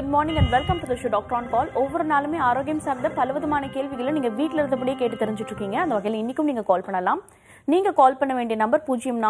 Good morning and welcome to the show doctor on call. ஒவ்வொரு நாளுமே ஆரோக்கியம் சார்ந்த பலவிதமான கேள்விகளை நீங்க வீட்டில் இருந்தபடியே கேட்டு தெரிஞ்சுட்டு இருக்கீங்க. அந்த வகையில் இன்னைக்கும் நீங்க கால் பண்ணலாம். நீங்க கால் பண்ண வேண்டிய நம்பர்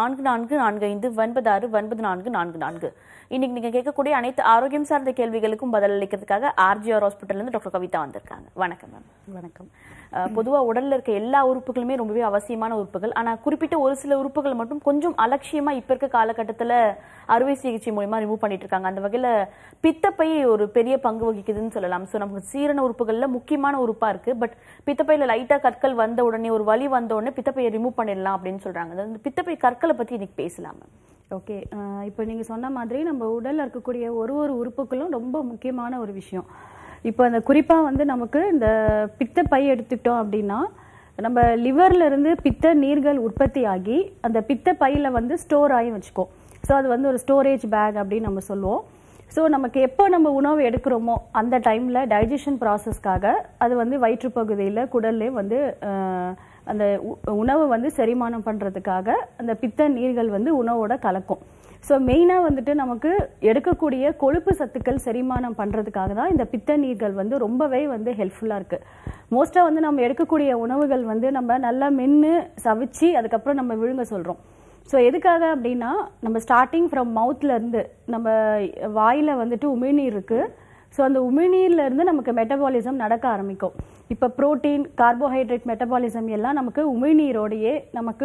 0444459444. இன்னைக்கு நீங்க கேட்கக்கூடிய அனைத்து ஆரோக்கியம் சார்ந்த கேள்விகளுக்கும் பதில் அளிக்கிறதுக்காக ஆர்ஜிஆர் ஹாஸ்பிட்டல்ல இருந்து டாக்டர் கவிதா வந்திருக்காங்க. வணக்கம் மேம். வணக்கம். பொதுவாக உடல்ல இருக்க எல்லா உறுப்புகளுமே ரொம்பவே அவசியமான உறுப்புகள். ஆனா குறிப்பிட்ட ஒரு சில உறுப்புகள் மட்டும் கொஞ்சம் அலட்சியமா இப்ப இருக்க காலகட்டத்துல அறுவை சிகிச்சை மூலமா ரிமூவ் பண்ணிட்டு இருக்காங்க. அந்த வகையில பித்தப்பை ஒரு பெரிய பங்கு வகிக்குதுன்னு சொல்லலாம். ஸோ நமக்கு சீரண உறுப்புகள்ல முக்கியமான உறுப்பா இருக்கு. பட் பித்தப்பையில லைட்டா கற்கள் வந்த உடனே, ஒரு வலி வந்த உடனே பித்தப்பையை ரிமூவ் பண்ணிடலாம் அப்படின்னு சொல்றாங்க. அந்த பித்தப்பை கற்களை பத்தி இன்னைக்கு பேசலாம். ஓகே, இப்போ நீங்கள் சொன்ன மாதிரி நம்ம உடலில் இருக்கக்கூடிய ஒரு உறுப்புகளும் ரொம்ப முக்கியமான ஒரு விஷயம். இப்போ அந்த குறிப்பாக வந்து நமக்கு இந்த பித்தப்பை எடுத்துக்கிட்டோம் அப்படின்னா, நம்ம லிவர்ல இருந்து பித்த நீர்கள் உற்பத்தி ஆகி அந்த பித்தப்பையில் வந்து ஸ்டோர் ஆகி வச்சுக்கோம். ஸோ அது வந்து ஒரு ஸ்டோரேஜ் பேக் அப்படின்னு நம்ம சொல்லுவோம். ஸோ நமக்கு எப்போ நம்ம உணவு எடுக்கிறோமோ அந்த டைமில் டைஜஷன் ப்ராசஸ்க்காக அது வந்து வயிற்றுப்பகுதியில் குடல்லே வந்து அந்த உணவு வந்து செரிமானம் பண்ணுறதுக்காக அந்த பித்த நீர்கள் வந்து உணவோட கலக்கும். ஸோ மெயினாக வந்துட்டு நமக்கு எடுக்கக்கூடிய கொழுப்பு சத்துக்கள் செரிமானம் பண்ணுறதுக்காக தான் இந்த பித்த நீர்கள் வந்து ரொம்பவே வந்து ஹெல்ப்ஃபுல்லாக இருக்குது. மோஸ்ட்டாக வந்து நம்ம எடுக்கக்கூடிய உணவுகள் வந்து நம்ம நல்லா மென்று சவிச்சு அதுக்கப்புறம் நம்ம விழுங்க சொல்கிறோம். ஸோ எதுக்காக அப்படின்னா, நம்ம ஸ்டார்டிங் ஃப்ரம் மவுத்லேருந்து நம்ம வாயில் வந்துட்டு உமிழ்நீர் இருக்குது. ஸோ அந்த உமிழ்நீர்லேருந்து நமக்கு மெட்டபாலிசம் நடக்க ஆரம்பிக்கும். இப்போ புரோட்டீன், கார்போஹைட்ரேட் மெட்டபாலிசம் எல்லாம் நமக்கு உமிழ்நீரோடையே நமக்கு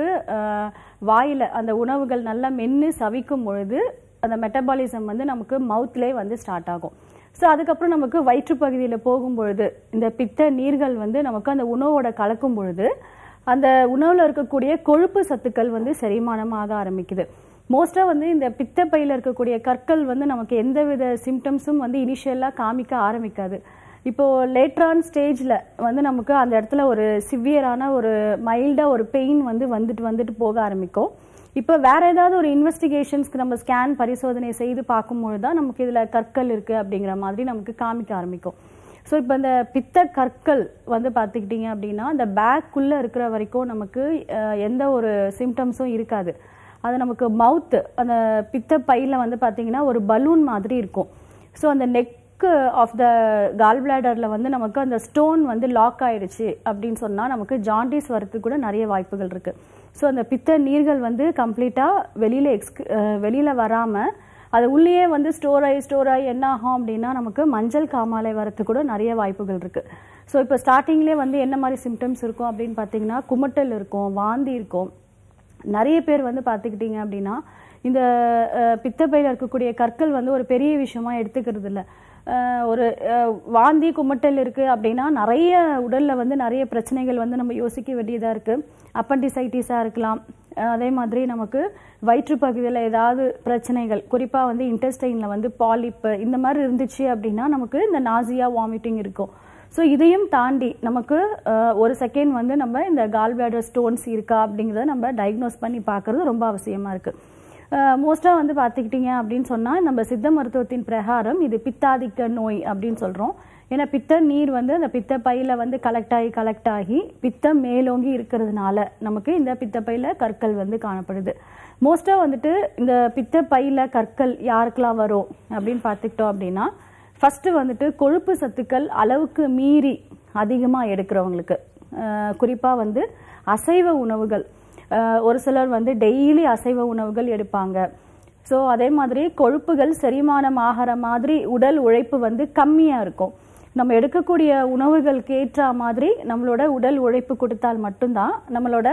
வாயில் அந்த உணவுகள் நல்லா மென்று சவிக்கும் பொழுது அந்த மெட்டபாலிசம் வந்து நமக்கு மவுத்லேயே வந்து ஸ்டார்ட் ஆகும். ஸோ அதுக்கப்புறம் நமக்கு வயிற்றுப்பகுதியில் போகும்பொழுது இந்த பித்த நீர்கள் வந்து நமக்கு அந்த உணவோட கலக்கும் பொழுது அந்த உணவில் இருக்கக்கூடிய கொழுப்பு சத்துக்கள் வந்து செரிமானமாக ஆரம்பிக்குது. மோஸ்ட்டாக வந்து இந்த பித்தப்பையில் இருக்கக்கூடிய கற்கள் வந்து நமக்கு எந்தவித சிம்டம்ஸும் வந்து இனிஷியலாக காமிக்க ஆரம்பிக்காது. இப்போது லேட்ரான் ஸ்டேஜில் வந்து நமக்கு அந்த இடத்துல ஒரு சிவியரான ஒரு மைல்டாக ஒரு பெயின் வந்து வந்துட்டு போக ஆரம்பிக்கும். இப்போ வேறு ஏதாவது ஒரு இன்வெஸ்டிகேஷன்ஸ்க்கு நம்ம ஸ்கேன் பரிசோதனை செய்து பார்க்கும்பொழுது தான் நமக்கு இதில் கற்கள் இருக்குது அப்படிங்கிற மாதிரி நமக்கு காமிக்க ஆரம்பிக்கும். ஸோ இப்போ இந்த பித்த கற்கள் வந்து பார்த்துக்கிட்டிங்க அப்படின்னா அந்த பேக்குள்ளே இருக்கிற வரைக்கும் நமக்கு எந்த ஒரு சிம்டம்ஸும் இருக்காது. அது நமக்கு மவுத்து அந்த பித்த பையில் வந்து பார்த்திங்கன்னா ஒரு பலூன் மாதிரி இருக்கும். ஸோ அந்த நெக் ஆஃப் த கால் பிளாடரில் வந்து நமக்கு அந்த ஸ்டோன் வந்து லாக் ஆயிடுச்சு அப்படின்னு சொன்னால் நமக்கு ஜாண்டிஸ் வரத்துக்கு கூட நிறைய வாய்ப்புகள் இருக்குது. ஸோ அந்த பித்த நீர்கள் வந்து கம்ப்ளீட்டாக வெளியில் வராமல் அது உள்ளேயே வந்து ஸ்டோர் ஆகி என்ன ஆகும் அப்படின்னா நமக்கு மஞ்சள் காமாலை வரத்துக்கு கூட நிறைய வாய்ப்புகள் இருக்குது. ஸோ இப்போ ஸ்டார்டிங்லேயே வந்து என்ன மாதிரி சிம்டம்ஸ் இருக்கும் அப்படின்னு பார்த்தீங்கன்னா, குமட்டல் இருக்கும், வாந்தி இருக்கும். நிறைய பேர் வந்து பார்த்துக்கிட்டிங்க அப்படின்னா இந்த பித்தப்பையில் இருக்கக்கூடிய கற்கள் வந்து ஒரு பெரிய விஷயமா எடுத்துக்கிறது இல்லை. ஒரு வாந்தி குமட்டல் இருக்குது அப்படின்னா நிறைய உடலில் வந்து நிறைய பிரச்சனைகள் வந்து நம்ம யோசிக்க வேண்டியதாக இருக்குது. அப்பண்டிசைட்டிஸாக இருக்கலாம், அதே மாதிரி நமக்கு வயிற்றுப்பகுதியில் ஏதாவது பிரச்சனைகள், குறிப்பாக வந்து இன்டெஸ்டைனில் வந்து பாலிப்பு இந்த மாதிரி இருந்துச்சு அப்படின்னா நமக்கு இந்த நாசியா, வாமிட்டிங் இருக்கும். ஸோ இதையும் தாண்டி நமக்கு ஒரு செகண்ட் வந்து நம்ம இந்த கால் பிளாடர் ஸ்டோன்ஸ் இருக்கா அப்படிங்கிறத நம்ம டயக்னோஸ் பண்ணி பார்க்குறது ரொம்ப அவசியமாக இருக்குது. மோஸ்ட்டாக வந்து பார்த்துக்கிட்டிங்க அப்படின்னு சொன்னால் நம்ம சித்த மருத்துவத்தின் பிரகாரம் இது பித்தாதிக்க நோய் அப்படின்னு சொல்கிறோம். ஏன்னா பித்த நீர் வந்து அந்த பித்த பையில் வந்து கலெக்ட் ஆகி பித்தம் மேலோங்கி இருக்கிறதுனால நமக்கு இந்த பித்தப்பையில் கற்கள் வந்து காணப்படுது. மோஸ்ட்டாக வந்துட்டு இந்த பித்த பையில் கற்கள் யாருக்கெல்லாம் வரும் அப்படின்னு பார்த்துக்கிட்டோம் அப்படின்னா, ஃபஸ்ட்டு வந்துட்டு கொழுப்பு சத்துக்கள் அளவுக்கு மீறி அதிகமாக எடுக்கிறவங்களுக்கு, குறிப்பாக வந்து அசைவ உணவுகள், ஒரு சிலர் வந்து டெய்லி அசைவ உணவுகள் எடுப்பாங்க. ஸோ அதே மாதிரி கொழுப்புகள் செரிமானம் ஆகிற மாதிரி உடல் உழைப்பு வந்து கம்மியாக இருக்கும். நம்ம எடுக்கக்கூடிய உணவுகளுக்கு ஏற்ற மாதிரி நம்மளோட உடல் உழைப்பு கொடுத்தால் மட்டும்தான் நம்மளோட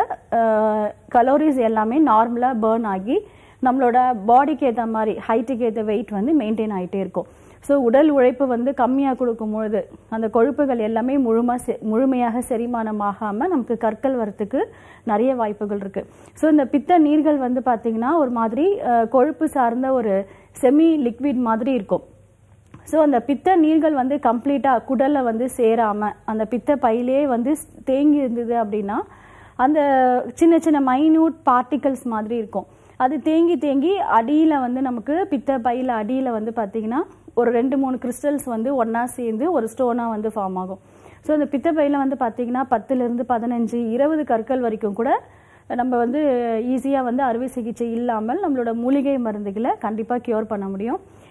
கலோரிஸ் எல்லாமே நார்மலாக பேர்ன் ஆகி நம்மளோட பாடிக்கு ஏற்ற மாதிரி ஹைட்டுக்கு ஏற்ற வெயிட் வந்து மெயின்டைன் ஆகிட்டே இருக்கும். ஸோ உடல் உழைப்பு வந்து கம்மியாக கொடுக்கும்பொழுது அந்த கொழுப்புகள் எல்லாமே முழுமையாக செரிமானம் ஆகாமல் நமக்கு கற்கள் வரத்துக்கு நிறைய வாய்ப்புகள் இருக்குது. ஸோ இந்த பித்த நீர்கள் வந்து பார்த்திங்கன்னா ஒரு மாதிரி கொழுப்பு சார்ந்த ஒரு செமி லிக்விட் மாதிரி இருக்கும். ஸோ அந்த பித்த நீர்கள் வந்து கம்ப்ளீட்டாக குடலில் வந்து சேராமல் அந்த பித்த பையிலே வந்து தேங்கி இருந்தது அப்படின்னா அந்த சின்ன சின்ன மைன்யூட் பார்ட்டிகல்ஸ் மாதிரி இருக்கும். அது தேங்கி அடியில் வந்து நமக்கு பித்த பையில் அடியில் வந்து பார்த்திங்கன்னா ஒரு 2-3 கிறிஸ்டல்ஸ் வந்து ஒன்றா சேர்ந்து ஒரு ஸ்டோனாக வந்து ஃபார்ம் ஆகும். ஸோ அந்த பித்தப்பையில் வந்து பார்த்திங்கன்னா 10லேருந்து 15, 20 கற்கள் வரைக்கும் கூட நம்ம வந்து ஈஸியாக வந்து அறுவை சிகிச்சை இல்லாமல் நம்மளோட மூலிகை மருந்துகளை கண்டிப்பாக க்யூர் பண்ண முடியும்.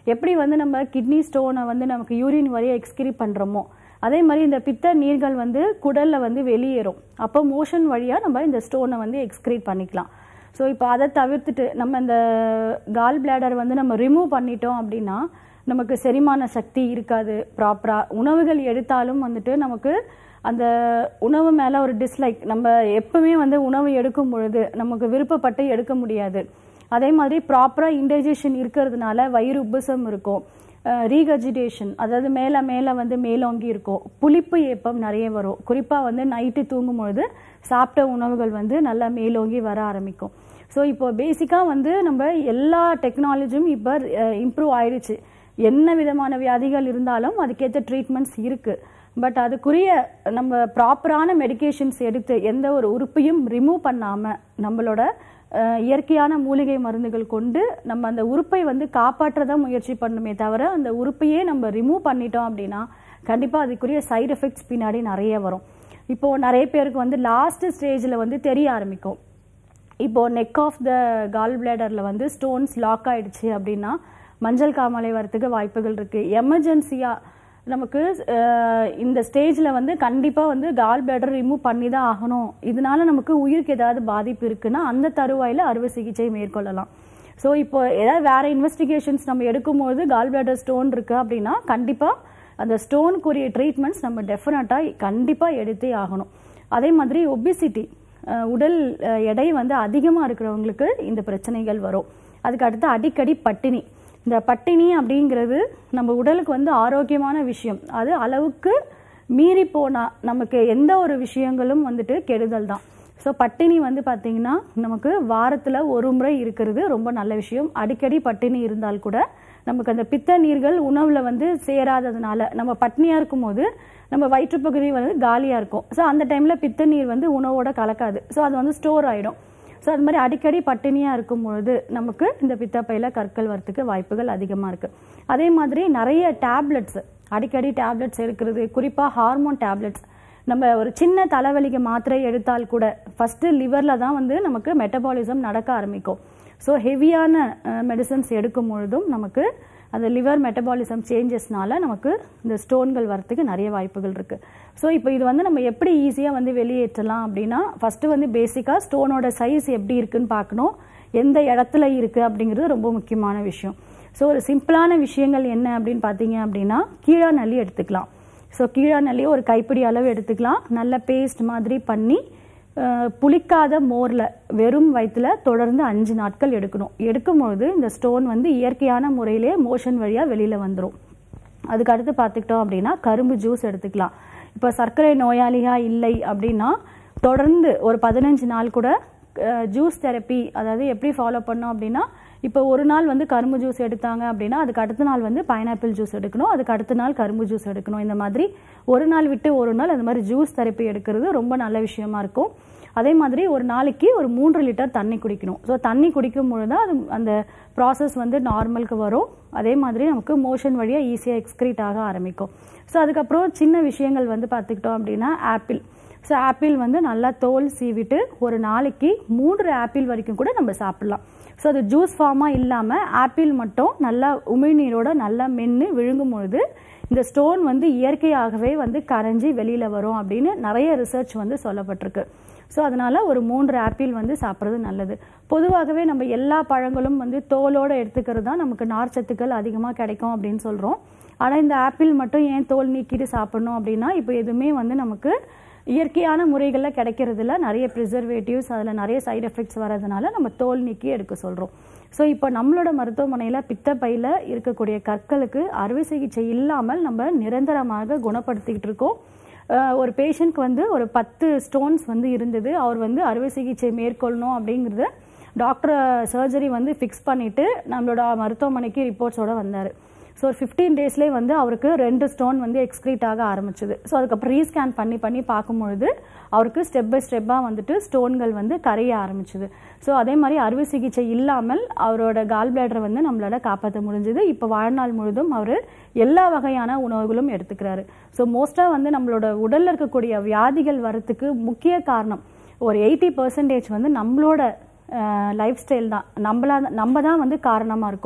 எப்படி வந்து நம்ம கிட்னி ஸ்டோனை வந்து நமக்கு யூரின் வழியாக எக்ஸ்கிரீட் பண்ணுறோமோ அதே மாதிரி இந்த பித்த நீர்கள் வந்து குடலில் வந்து வெளியேறும். அப்போ மோஷன் வழியாக நம்ம இந்த ஸ்டோனை வந்து எக்ஸ்கிரீட் பண்ணிக்கலாம். ஸோ இப்போ அதை தவிர்த்துட்டு நம்ம இந்த கால் பிளாடர் வந்து நம்ம ரிமூவ் பண்ணிட்டோம் அப்படின்னா நமக்கு செரிமான சக்தி இருக்காது. ப்ராப்பராக உணவுகள் எடுத்தாலும் வந்துட்டு நமக்கு அந்த உணவு மேலே ஒரு டிஸ்லைக், நம்ம எப்பவுமே வந்து உணவு எடுக்கும் பொழுது நமக்கு விருப்பப்பட்டு எடுக்க முடியாது. அதே மாதிரி ப்ராப்பராக இன்டைஜஷன் இருக்கிறதுனால வயிறு உப்புசம் இருக்கும், ரீகஜிடேஷன் அதாவது மேலே வந்து மேலோங்கி இருக்கும், புளிப்பு ஏப்பம் நிறைய வரும். குறிப்பாக வந்து நைட்டு தூங்கும் பொழுது சாப்பிட்ட உணவுகள் வந்து நல்லா மேலோங்கி வர ஆரம்பிக்கும். ஸோ இப்போ பேசிக்காக வந்து நம்ம எல்லா டெக்னாலஜியும் இப்போ இம்ப்ரூவ் ஆயிடுச்சு. என்ன விதமான வியாதிகள் இருந்தாலும் அதுக்கேற்ற ட்ரீட்மெண்ட்ஸ் இருக்குது. பட் அதுக்குரிய நம்ம ப்ராப்பரான மெடிகேஷன்ஸ் எடுத்து எந்த ஒரு உறுப்பையும் ரிமூவ் பண்ணாமல் நம்மளோட இயற்கையான மூலிகை மருந்துகள் கொண்டு நம்ம அந்த உறுப்பை வந்து காப்பாற்றத முயற்சி பண்ணுமே தவிர அந்த உறுப்பையே நம்ம ரிமூவ் பண்ணிட்டோம் அப்படின்னா கண்டிப்பாக அதுக்குரிய சைடு எஃபெக்ட்ஸ் பின்னாடி நிறைய வரும். இப்போது நிறைய பேருக்கு வந்து லாஸ்ட் ஸ்டேஜில் வந்து தெரிய ஆரம்பிக்கும். இப்போது நெக் ஆஃப் த கால் பிளாடரில் வந்து ஸ்டோன்ஸ் லாக் ஆகிடுச்சு அப்படின்னா மஞ்சள் காமாலை வரத்துக்கு வாய்ப்புகள் இருக்குது. எமர்ஜென்சியாக நமக்கு இந்த ஸ்டேஜில் வந்து கண்டிப்பாக வந்து கால் பிளாடர் ரிமூவ் பண்ணி தான் ஆகணும், இதனால நமக்கு உயிருக்கு ஏதாவது பாதிப்பு இருக்குன்னா அந்த தருவாயில் அறுவை சிகிச்சை மேற்கொள்ளலாம். ஸோ இப்போ ஏதாவது வேறு இன்வெஸ்டிகேஷன்ஸ் நம்ம எடுக்கும்போது கால் பிளாடர் ஸ்டோன் இருக்குது அப்படின்னா கண்டிப்பாக அந்த ஸ்டோனுக்குரிய ட்ரீட்மெண்ட்ஸ் நம்ம டெஃபினட்டாக கண்டிப்பாக எடுத்தே ஆகணும். அதே மாதிரி ஒபிசிட்டி, உடல் எடை வந்து அதிகமாக இருக்கிறவங்களுக்கு இந்த பிரச்சனைகள் வரும். அதுக்கு அடுத்து அடிக்கடி பட்டினி. இந்த பட்டினி அப்படிங்கிறது நம்ம உடலுக்கு வந்து ஆரோக்கியமான விஷயம், அது அளவுக்கு மீறி போனால் நமக்கு எந்த ஒரு விஷயங்களும் வந்துட்டு கெடுதல் தான். ஸோ பட்டினி வந்து பார்த்திங்கன்னா நமக்கு வாரத்தில் ஒரு முறை இருக்கிறது ரொம்ப நல்ல விஷயம். அடிக்கடி பட்டினி இருந்தால் கூட நமக்கு அந்த பித்த நீர்கள் உணவில் வந்து சேராததுனால நம்ம பட்னியாக இருக்கும்போது நம்ம வயிற்றுப்பகுதி வந்து காலியாக இருக்கும். ஸோ அந்த டைமில் பித்த நீர் வந்து உணவோட கலக்காது, ஸோ அது வந்து ஸ்டோர் ஆகிடும். ஸோ அது மாதிரி அடிக்கடி பட்டினியாக இருக்கும் பொழுது நமக்கு இந்த பித்தப்பையில் கற்கள் வரத்துக்கு வாய்ப்புகள் அதிகமாக இருக்குது. அதே மாதிரி நிறைய டேப்லெட்ஸ், அடிக்கடி டேப்லெட்ஸ் எடுக்கிறது, குறிப்பாக ஹார்மோன் டேப்லெட்ஸ். நம்ம ஒரு சின்ன தலைவலிக்கு மாத்திரை எடுத்தால் கூட ஃபஸ்ட்டு லிவரில் தான் வந்து நமக்கு மெட்டபாலிசம் நடக்க ஆரம்பிக்கும். ஸோ ஹெவியான மெடிசன்ஸ் எடுக்கும் பொழுதும் நமக்கு அந்த லிவர் மெட்டபாலிசம் சேஞ்சஸ்னால நமக்கு இந்த ஸ்டோன்கள் வரத்துக்கு நிறைய வாய்ப்புகள் இருக்குது. ஸோ இப்போ இது வந்து நம்ம எப்படி ஈஸியாக வந்து வெளியேற்றலாம் அப்படின்னா ஃபஸ்ட்டு வந்து பேசிக்காக ஸ்டோனோட சைஸ் எப்படி இருக்குன்னு பார்க்கணும், எந்த இடத்துல இருக்குது அப்படிங்கிறது ரொம்ப முக்கியமான விஷயம். ஸோ ஒரு சிம்பிளான விஷயங்கள் என்ன அப்படின்னு பார்த்தீங்க அப்படின்னா கீழா நல்லி எடுத்துக்கலாம். ஸோ கீழா நல்லி ஒரு கைப்பிடி அளவு எடுத்துக்கலாம், நல்ல பேஸ்ட் மாதிரி பண்ணி புளிக்காத மோரில் வெறும் வயிற்றில் தொடர்ந்து 5 நாட்கள் எடுக்கணும். எடுக்கும்போது இந்த ஸ்டோன் வந்து இயற்கையான முறையிலே மோஷன் வழியாக வெளியில் வந்துடும். அதுக்கு அடுத்து பார்த்துக்கிட்டோம் அப்படின்னா கரும்பு ஜூஸ் எடுத்துக்கலாம். இப்போ சர்க்கரை நோயாளியாக இல்லை அப்படின்னா தொடர்ந்து ஒரு 15 நாள் கூட ஜூஸ் தெரப்பி, அதாவது எப்படி ஃபாலோ பண்ணோம் அப்படின்னா இப்போ ஒரு நாள் வந்து கரும்பு ஜூஸ் எடுத்தாங்க அப்படின்னா அதுக்கு அடுத்த நாள் வந்து பைனாப்பிள் ஜூஸ் எடுக்கணும், அதுக்கு அடுத்த நாள் கரும்பு ஜூஸ் எடுக்கணும். இந்த மாதிரி ஒரு நாள் விட்டு ஒரு நாள் அந்த மாதிரி ஜூஸ் தெரப்பி எடுக்கிறது ரொம்ப நல்ல விஷயமா இருக்கும். அதே மாதிரி ஒரு நாளைக்கு ஒரு 3 லிட்டர் தண்ணி குடிக்கணும். ஸோ தண்ணி குடிக்கும் பொழுது அது அந்த ப்ராசஸ் வந்து நார்மலுக்கு வரும். அதே மாதிரி நமக்கு மோஷன் வழியாக ஈஸியாக எக்ஸ்க்ரீட் ஆக ஆரம்பிக்கும். ஸோ அதுக்கப்புறம் சின்ன விஷயங்கள் வந்து பார்த்துக்கிட்டோம் அப்படின்னா ஆப்பிள். ஸோ ஆப்பிள் வந்து நல்லா தோல் சீவிட்டு ஒரு நாளைக்கு 3 ஆப்பிள் வரைக்கும் கூட நம்ம சாப்பிட்லாம். ஸோ அது ஜூஸ் ஃபார்மாக இல்லாமல் ஆப்பிள் மட்டும் நல்லா உமிழ்நீரோட நல்லா மென்று விழுங்கும் பொழுது இந்த ஸ்டோன் வந்து இயற்கையாகவே வந்து கரைஞ்சி வெளியில் வரும் அப்படின்னு நிறைய ரிசர்ச் வந்து சொல்லப்பட்டிருக்கு. ஸோ அதனால் ஒரு 3 ஆப்பிள் வந்து சாப்பிட்றது நல்லது. பொதுவாகவே நம்ம எல்லா பழங்களும் வந்து தோலோடு எடுத்துக்கிறது தான் நமக்கு நார்ச்சத்துக்கள் அதிகமாக கிடைக்கும் அப்படின்னு சொல்கிறோம். ஆனால் இந்த ஆப்பிள் மட்டும் ஏன் தோல் நீக்கிட்டு சாப்பிடணும் அப்படின்னா இப்போ எதுவுமே வந்து நமக்கு இயற்கையான முறைகளில் கிடைக்கிறதுல நிறைய ப்ரிசர்வேட்டிவ்ஸ், அதில் நிறைய சைடு எஃபெக்ட்ஸ் வரதுனால நம்ம தோல் நீக்கி எடுக்க சொல்கிறோம். ஸோ இப்போ நம்மளோட மருத்துவமனையில் பித்தப்பையில் இருக்கக்கூடிய கற்களுக்கு அறுவை சிகிச்சை இல்லாமல் நம்ம நிரந்தரமாக குணப்படுத்திக்கிட்டு இருக்கோம். ஒரு பேஷண்ட்க்கு வந்து ஒரு 10 ஸ்டோன்ஸ் வந்து இருந்தது. அவர் வந்து அறுவை சிகிச்சை மேற்கொள்ளணும் அப்படிங்கிறத டாக்டர் சர்ஜரி வந்து ஃபிக்ஸ் பண்ணிவிட்டு நம்மளோட மருத்துவமனைக்கு ரிப்போர்ட்ஸோடு வந்தார். ஸோ ஒரு 15 டேஸ்லேயே வந்து அவருக்கு 2 ஸ்டோன் வந்து எக்ஸ்க்ரீட் ஆக ஆரம்பிச்சுது. ஸோ அதுக்கப்புறம் ரீஸ்கேன் பண்ணி பார்க்கும்பொழுது அவருக்கு ஸ்டெப் பை ஸ்டெப்பாக வந்துட்டு ஸ்டோன்கள் வந்து கரைய ஆரம்பிச்சுது. ஸோ அதே மாதிரி அறுவை சிகிச்சை இல்லாமல் அவரோட கால் பிளாடரை வந்து நம்மளால காப்பாற்ற முடிஞ்சுது. இப்போ வாழ்நாள் முழுதும் அவர் எல்லா வகையான உணவுகளும் எடுத்துக்கிறாரு. ஸோ மோஸ்ட்டாக வந்து நம்மளோட உடலில் இருக்கக்கூடிய வியாதிகள் வரத்துக்கு முக்கிய காரணம் ஒரு 80% வந்து நம்மளோட லைஃப் ஸ்டைல் தான், நம்ம தான் வந்து காரணமாக இருக்கும்.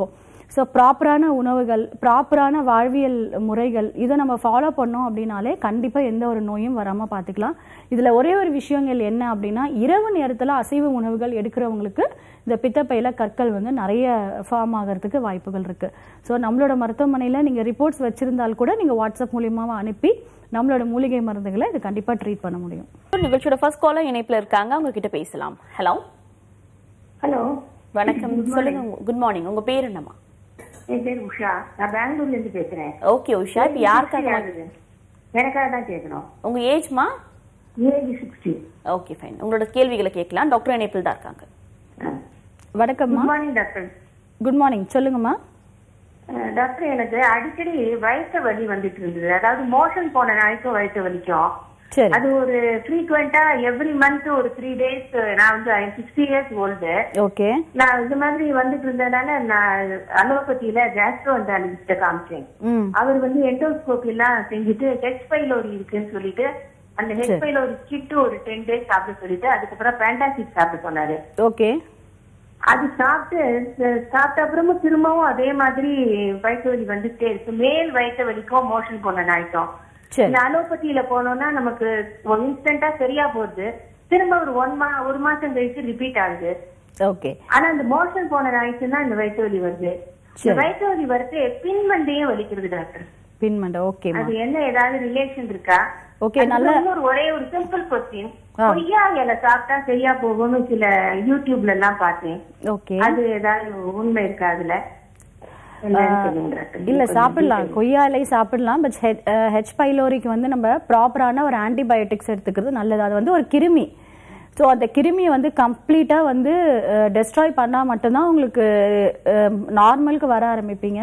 ஸோ ப்ராப்பரான உணவுகள், ப்ராப்பரான வாழ்வியல் முறைகள் இதை நம்ம ஃபாலோ பண்ணோம் அப்படின்னாலே கண்டிப்பாக எந்த ஒரு நோயும் வராமல் பார்த்துக்கலாம். இதில் ஒரே ஒரு விஷயங்கள் என்ன அப்படின்னா, இரவு நேரத்தில் அசைவ உணவுகள் எடுக்கிறவங்களுக்கு இந்த பித்தப்பையில் கற்கள் வந்து நிறைய ஃபார்ம் ஆகிறதுக்கு வாய்ப்புகள் இருக்குது. ஸோ நம்மளோட மருத்துவமனையில் நீங்கள் ரிப்போர்ட்ஸ் வச்சுருந்தால் கூட நீங்கள் வாட்ஸ்அப் மூலியமாக அனுப்பி நம்மளோட மூலிகை மருந்துகளை இது கண்டிப்பாக ட்ரீட் பண்ண முடியும். நிகழ்ச்சியோட ஃபர்ஸ்ட் காலர் இணைப்பில் இருக்காங்க, அவங்க கிட்ட பேசலாம். ஹலோ ஹலோ, வணக்கம், சொல்லுங்க. குட் மார்னிங், உங்க பேர் என்னம்மா? என் பேர் உஷா, நான் பெங்களூர்ல இருந்து பேசுறேன். ஓகே உஷா, இப்போ யாருக்காக? எனக்காக தான் கேட்கணும். உங்க ஏஜ்மா? ஏஜ் 60. ஓகே ஃபைன், உங்களோட கேள்விகளை கேட்கலாம். டாக்டர் இணைப்பில் தான் இருக்காங்க. வணக்கம்மா. Good morning doctor. Good morning, சொல்லுங்கம்மா. டாக்டர், எனக்கு அடிக்கடி வயிற்று வலி வந்துட்டு இருந்தது. அதாவது மோஷன் போன நாளைக்கும் வயிற்று வலிக்கும். சரி. அது ஒரு ஃப்ரீக்வெண்டா எவ்ரி மந்த் ஒரு 3 days. நான் வந்து 60 years ஓல்டு. ஓகே. நான் இந்த மாதிரி வந்துட்டு இருந்ததுனால நான் அலோபதியில கேஸ்ட்ரோஎன்டராலஜிஸ்ட காமிச்சேன். அவர் வந்து எண்டோஸ்கோபி எல்லாம் செஞ்சுட்டு ஹெச் பைலோரி இருக்குன்னு சொல்லிட்டு அந்த ஹெச் பைலோரி கிட் ஒரு 10 days சாப்பிட சொல்லிட்டு அதுக்கப்புறம் பேண்டாசிட் சாப்பிட சொன்னாரு. ஓகே. அது சாப்பிட்ட அப்புறமும் திரும்பவும் அதே மாதிரி வயிற்று வலி வந்துட்டே இருக்கு. மேல் வயிற்று வலிக்கும் மோஷன் போன நாய்க்கும். இந்த அலோபதியில போனோம்னா நமக்கு இன்ஸ்டன்டா சரியா போகுது. திரும்ப ஒரு 1 மாசம் கழிச்சு ரிப்பீட் ஆகுது. ஓகே. ஆனா இந்த மோஷன் போன நாய்க்குன்னா இந்த வயிற்று வலி வருது. இந்த வயிற்று வலி வருது பின்மண்டையும் வலிக்கிறது டாக்டர். பின்மண்டை. ஓகே. அது என்ன ஏதாவது ரிலேஷன் இருக்கா? ஓகே. நல்ல ஒரே ஒரு சிம்பிள் क्वेश्चन. கொய்யா இலை சாப்பிட்டா சரியா போகும்னு சில யூடியூப்ல எல்லாம் பார்த்தேன். ஓகே. அது ஏதாவது உண்மை இருக்கா அதுல? இல்ல, சாப்பிடலாம், கொய்யா இலை சாப்பிடலாம். பட் ஹெச் பைலோரிக்கு வந்து நம்ம ப்ராப்பரான ஒரு ஆன்டிபயோட்டிக்ஸ் எடுத்துக்கிறது நல்லது. அது வந்து ஒரு கிருமி. ஸோ அந்த கிருமியை வந்து கம்ப்ளீட்டா வந்து டெஸ்ட்ராய் பண்ணா மட்டும்தான் உங்களுக்கு நார்மலுக்கு வர ஆரம்பிப்பீங்க.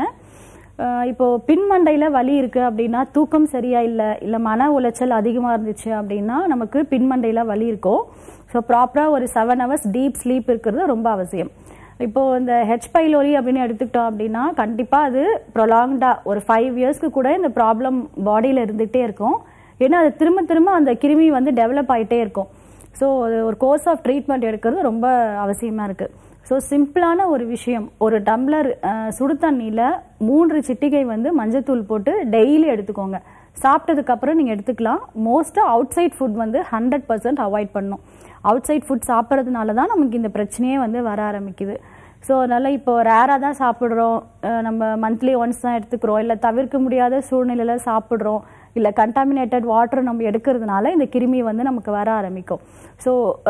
இப்போ பின்மண்டையில வலி இருக்கு அப்படின்னா, தூக்கம் சரியா இல்ல மன உளைச்சல் அதிகமா இருந்துச்சு அப்படின்னா நமக்கு பின்மண்டையில வலி இருக்கும். ஸோ ப்ராப்பரா ஒரு 7 hours டீப் ஸ்லீப் இருக்கிறது ரொம்ப அவசியம். இப்போ இந்த ஹெச் பைலோரி அப்படின்னு எடுத்துக்கிட்டோம் அப்படின்னா கண்டிப்பா அது ப்ரொலாங்டா ஒரு 5 yearsக்கு கூட இந்த ப்ராப்ளம் பாடியில இருந்துகிட்டே இருக்கும். ஏன்னா அது திரும்ப திரும்ப அந்த கிருமி வந்து டெவலப் ஆகிட்டே இருக்கும். ஸோ ஒரு கோர்ஸ் ஆஃப் ட்ரீட்மெண்ட் எடுக்கிறது ரொம்ப அவசியமா இருக்கு. ஸோ சிம்பிளான ஒரு விஷயம், ஒரு டம்ளர் சுடு தண்ணியில் 3 சிட்டிகை வந்து மஞ்சத்தூள் போட்டு டெய்லி எடுத்துக்கோங்க. சாப்பிட்டதுக்கு அப்புறம் நீங்கள் எடுத்துக்கலாம். மோஸ்ட்டாக அவுட் சைட் ஃபுட் வந்து 100% அவாய்ட் பண்ணணும். அவுட் சைட் ஃபுட் சாப்பிட்றதுனால தான் நமக்கு இந்த பிரச்சனையே வந்து வர ஆரம்பிக்குது. ஸோ அதனால் இப்போ ரேராக தான் சாப்பிட்றோம், நம்ம மந்த்லி ஒன்ஸ் தான் எடுத்துக்கிறோம், இல்லை தவிர்க்க முடியாத சூழ்நிலையில் சாப்பிட்றோம், இல்லை கண்டாமினேட்டட் வாட்டர் நம்ம எடுக்கிறதுனால இந்த கிருமி வந்து நமக்கு வர ஆரம்பிக்கும். ஸோ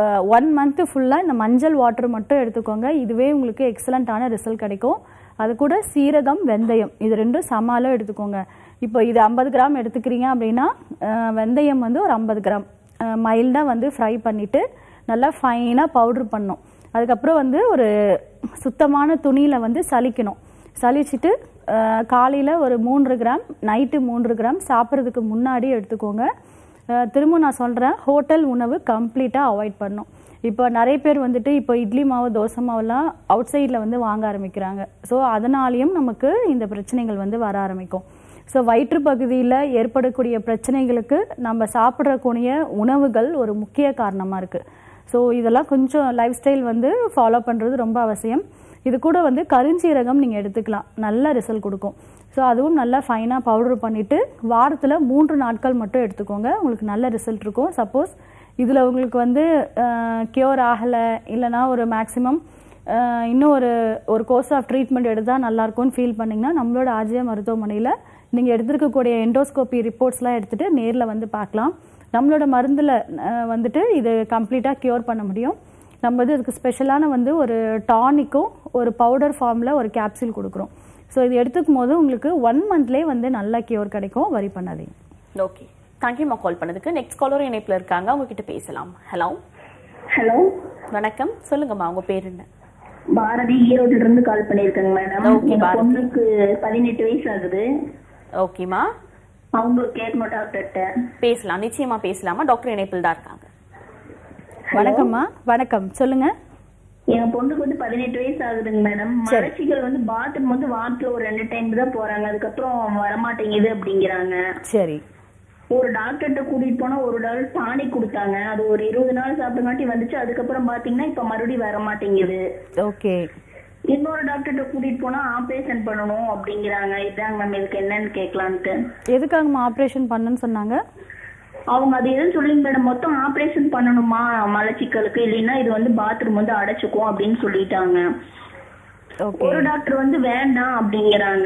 1 month ஃபுல்லாக இந்த மஞ்சள் வாட்டர் மட்டும் எடுத்துக்கோங்க. இதுவே உங்களுக்கு எக்ஸலண்ட்டான ரிசல்ட் கிடைக்கும். அது கூட சீரகம், வெந்தயம் இது 2 சமாளம் எடுத்துக்கோங்க. இப்போ இது 50 கிராம் எடுத்துக்கிறீங்க அப்படின்னா வெந்தயம் வந்து ஒரு 50 கிராம் மைல்டாக வந்து ஃப்ரை பண்ணிவிட்டு நல்லா ஃபைனாக பவுட்ரு பண்ணணும். அதுக்கப்புறம் வந்து ஒரு சுத்தமான துணியில் வந்து சலிக்கணும். சலிச்சுட்டு காலையில் ஒரு 3 கிராம், நைட்டு 3 கிராம் சாப்பிட்றதுக்கு முன்னாடி எடுத்துக்கோங்க. திரும்ப நான் சொல்கிறேன், ஹோட்டல் உணவு கம்ப்ளீட்டாக அவாய்ட் பண்ணணும். இப்போ நிறைய பேர் வந்துட்டு இப்போ இட்லி மாவு, தோசை மாவுலாம் அவுட் சைடில் வந்து வாங்க ஆரம்பிக்கிறாங்க. ஸோ அதனாலேயும் நமக்கு இந்த பிரச்சனைகள் வந்து வர ஆரம்பிக்கும். ஸோ வயிற்று பகுதியில் ஏற்படக்கூடிய பிரச்சனைகளுக்கு நம்ம சாப்பிட்றக்கூடிய உணவுகள் ஒரு முக்கிய காரணமாக இருக்குது. ஸோ இதெல்லாம் கொஞ்சம் லைஃப் ஸ்டைல் வந்து ஃபாலோ பண்ணுறது ரொம்ப அவசியம். இது கூட வந்து கருஞ்சீரகம் நீங்கள் எடுத்துக்கலாம், நல்ல ரிசல்ட் கொடுக்கும். ஸோ அதுவும் நல்லா ஃபைனாக பவுடர் பண்ணிவிட்டு வாரத்தில் 3 நாட்கள் மட்டும் எடுத்துக்கோங்க, உங்களுக்கு நல்ல ரிசல்ட் இருக்கும். சப்போஸ் இதில் உங்களுக்கு வந்து கியூர் ஆகலை, இல்லைனா ஒரு மேக்ஸிமம் இன்னும் ஒரு கோர்ஸ் ஆஃப் ட்ரீட்மெண்ட் எடுத்தால் நல்லாயிருக்கும்னு ஃபீல் பண்ணிங்கன்னா நம்மளோட ஆர்ஜிஎம் மருத்துவமனையில் நீங்கள் எடுத்துருக்கக்கூடிய எண்டோஸ்கோபி ரிப்போர்ட்ஸ்லாம் எடுத்துகிட்டு நேரில் வந்து பார்க்கலாம். நம்மளோட மருந்தில் வந்துட்டு இது கம்ப்ளீட்டாக க்யூர் பண்ண முடியும். நம்ம வந்து இதுக்கு ஸ்பெஷலான வந்து ஒரு டானிக்கும் ஒரு பவுடர் ஃபார்மில் ஒரு கேப்சூல் கொடுக்குறோம். ஸோ இது எடுத்துக்கும் போது உங்களுக்கு 1 monthலேயே வந்து நல்ல க்யூர் கிடைக்கும், வரி பண்ணாதீங்க. ஓகே, தேங்க்யூமா கால் பண்ணதுக்கு. நெக்ஸ்ட் காலர் இணைப்பில் இருக்காங்க, உங்ககிட்ட பேசலாம். ஹலோ. ஹலோ, வணக்கம், சொல்லுங்கம்மா, உங்க பேர் என்ன? பாரதி, ஈரோட்ல இருந்து கால் பண்ணிருக்கேங்க மேடம். எங்க பொண்ணுக்கு 18 வயசு ஆகுது. ஓகேமா, அவங்களுக்கு கேட்கணும் டாக்டர்கிட்ட. பேசலாம், நிச்சயமா பேசலாமா. டாக்டர் இணைப்பில் தான் இருக்காங்க. வணக்கம்மா. வணக்கம், சொல்லுங்க. எங்க பொண்ணுக்கு வந்து 18 வயசு ஆகுதுங்க மேடம். மலர்ச்சிகள் வந்து பாத்ரூம் வந்து வாரத்துல ஒரு 2 டைம் தான் போறாங்க, அதுக்கப்புறம் வரமாட்டேங்குது அப்படிங்கிறாங்க. சரி. ஒரு டாக்டர்கிட்ட கூட்டிட்டு போனா ஒரு டாக்டர் டானிக் கொடுத்தாங்க, அது ஒரு 20 நாள் சாப்பிட்டங்காட்டி வந்துச்சு. அதுக்கப்புறம் பாத்தீங்கன்னா இப்ப மறுபடியும் வர மாட்டேங்குது. ஓகே. இன்னொரு டாக்டர்கிட்ட கூட்டிட்டு போனா ஆபரேஷன் பண்ணணும் அப்படிங்கிறாங்க. இதாங்க மேம், இதுக்கு என்னன்னு கேட்கலான்ட்டு. எதுக்காகமா ஆப்ரேஷன் பண்ணுன்னு சொன்னாங்க? அவங்க அது எதுவும் சொல்லிங்க மேடம், மொத்தம் ஆபரேஷன் பண்ணணுமா மலச்சிக்கலுக்கு, இல்லைன்னா இது வந்து பாத்ரூம் வந்து அடைச்சுக்கும் அப்படின்னு சொல்லிட்டாங்க. ஒரு டாக்டர் வந்து வேண்டாம் அப்படிங்கிறாங்க.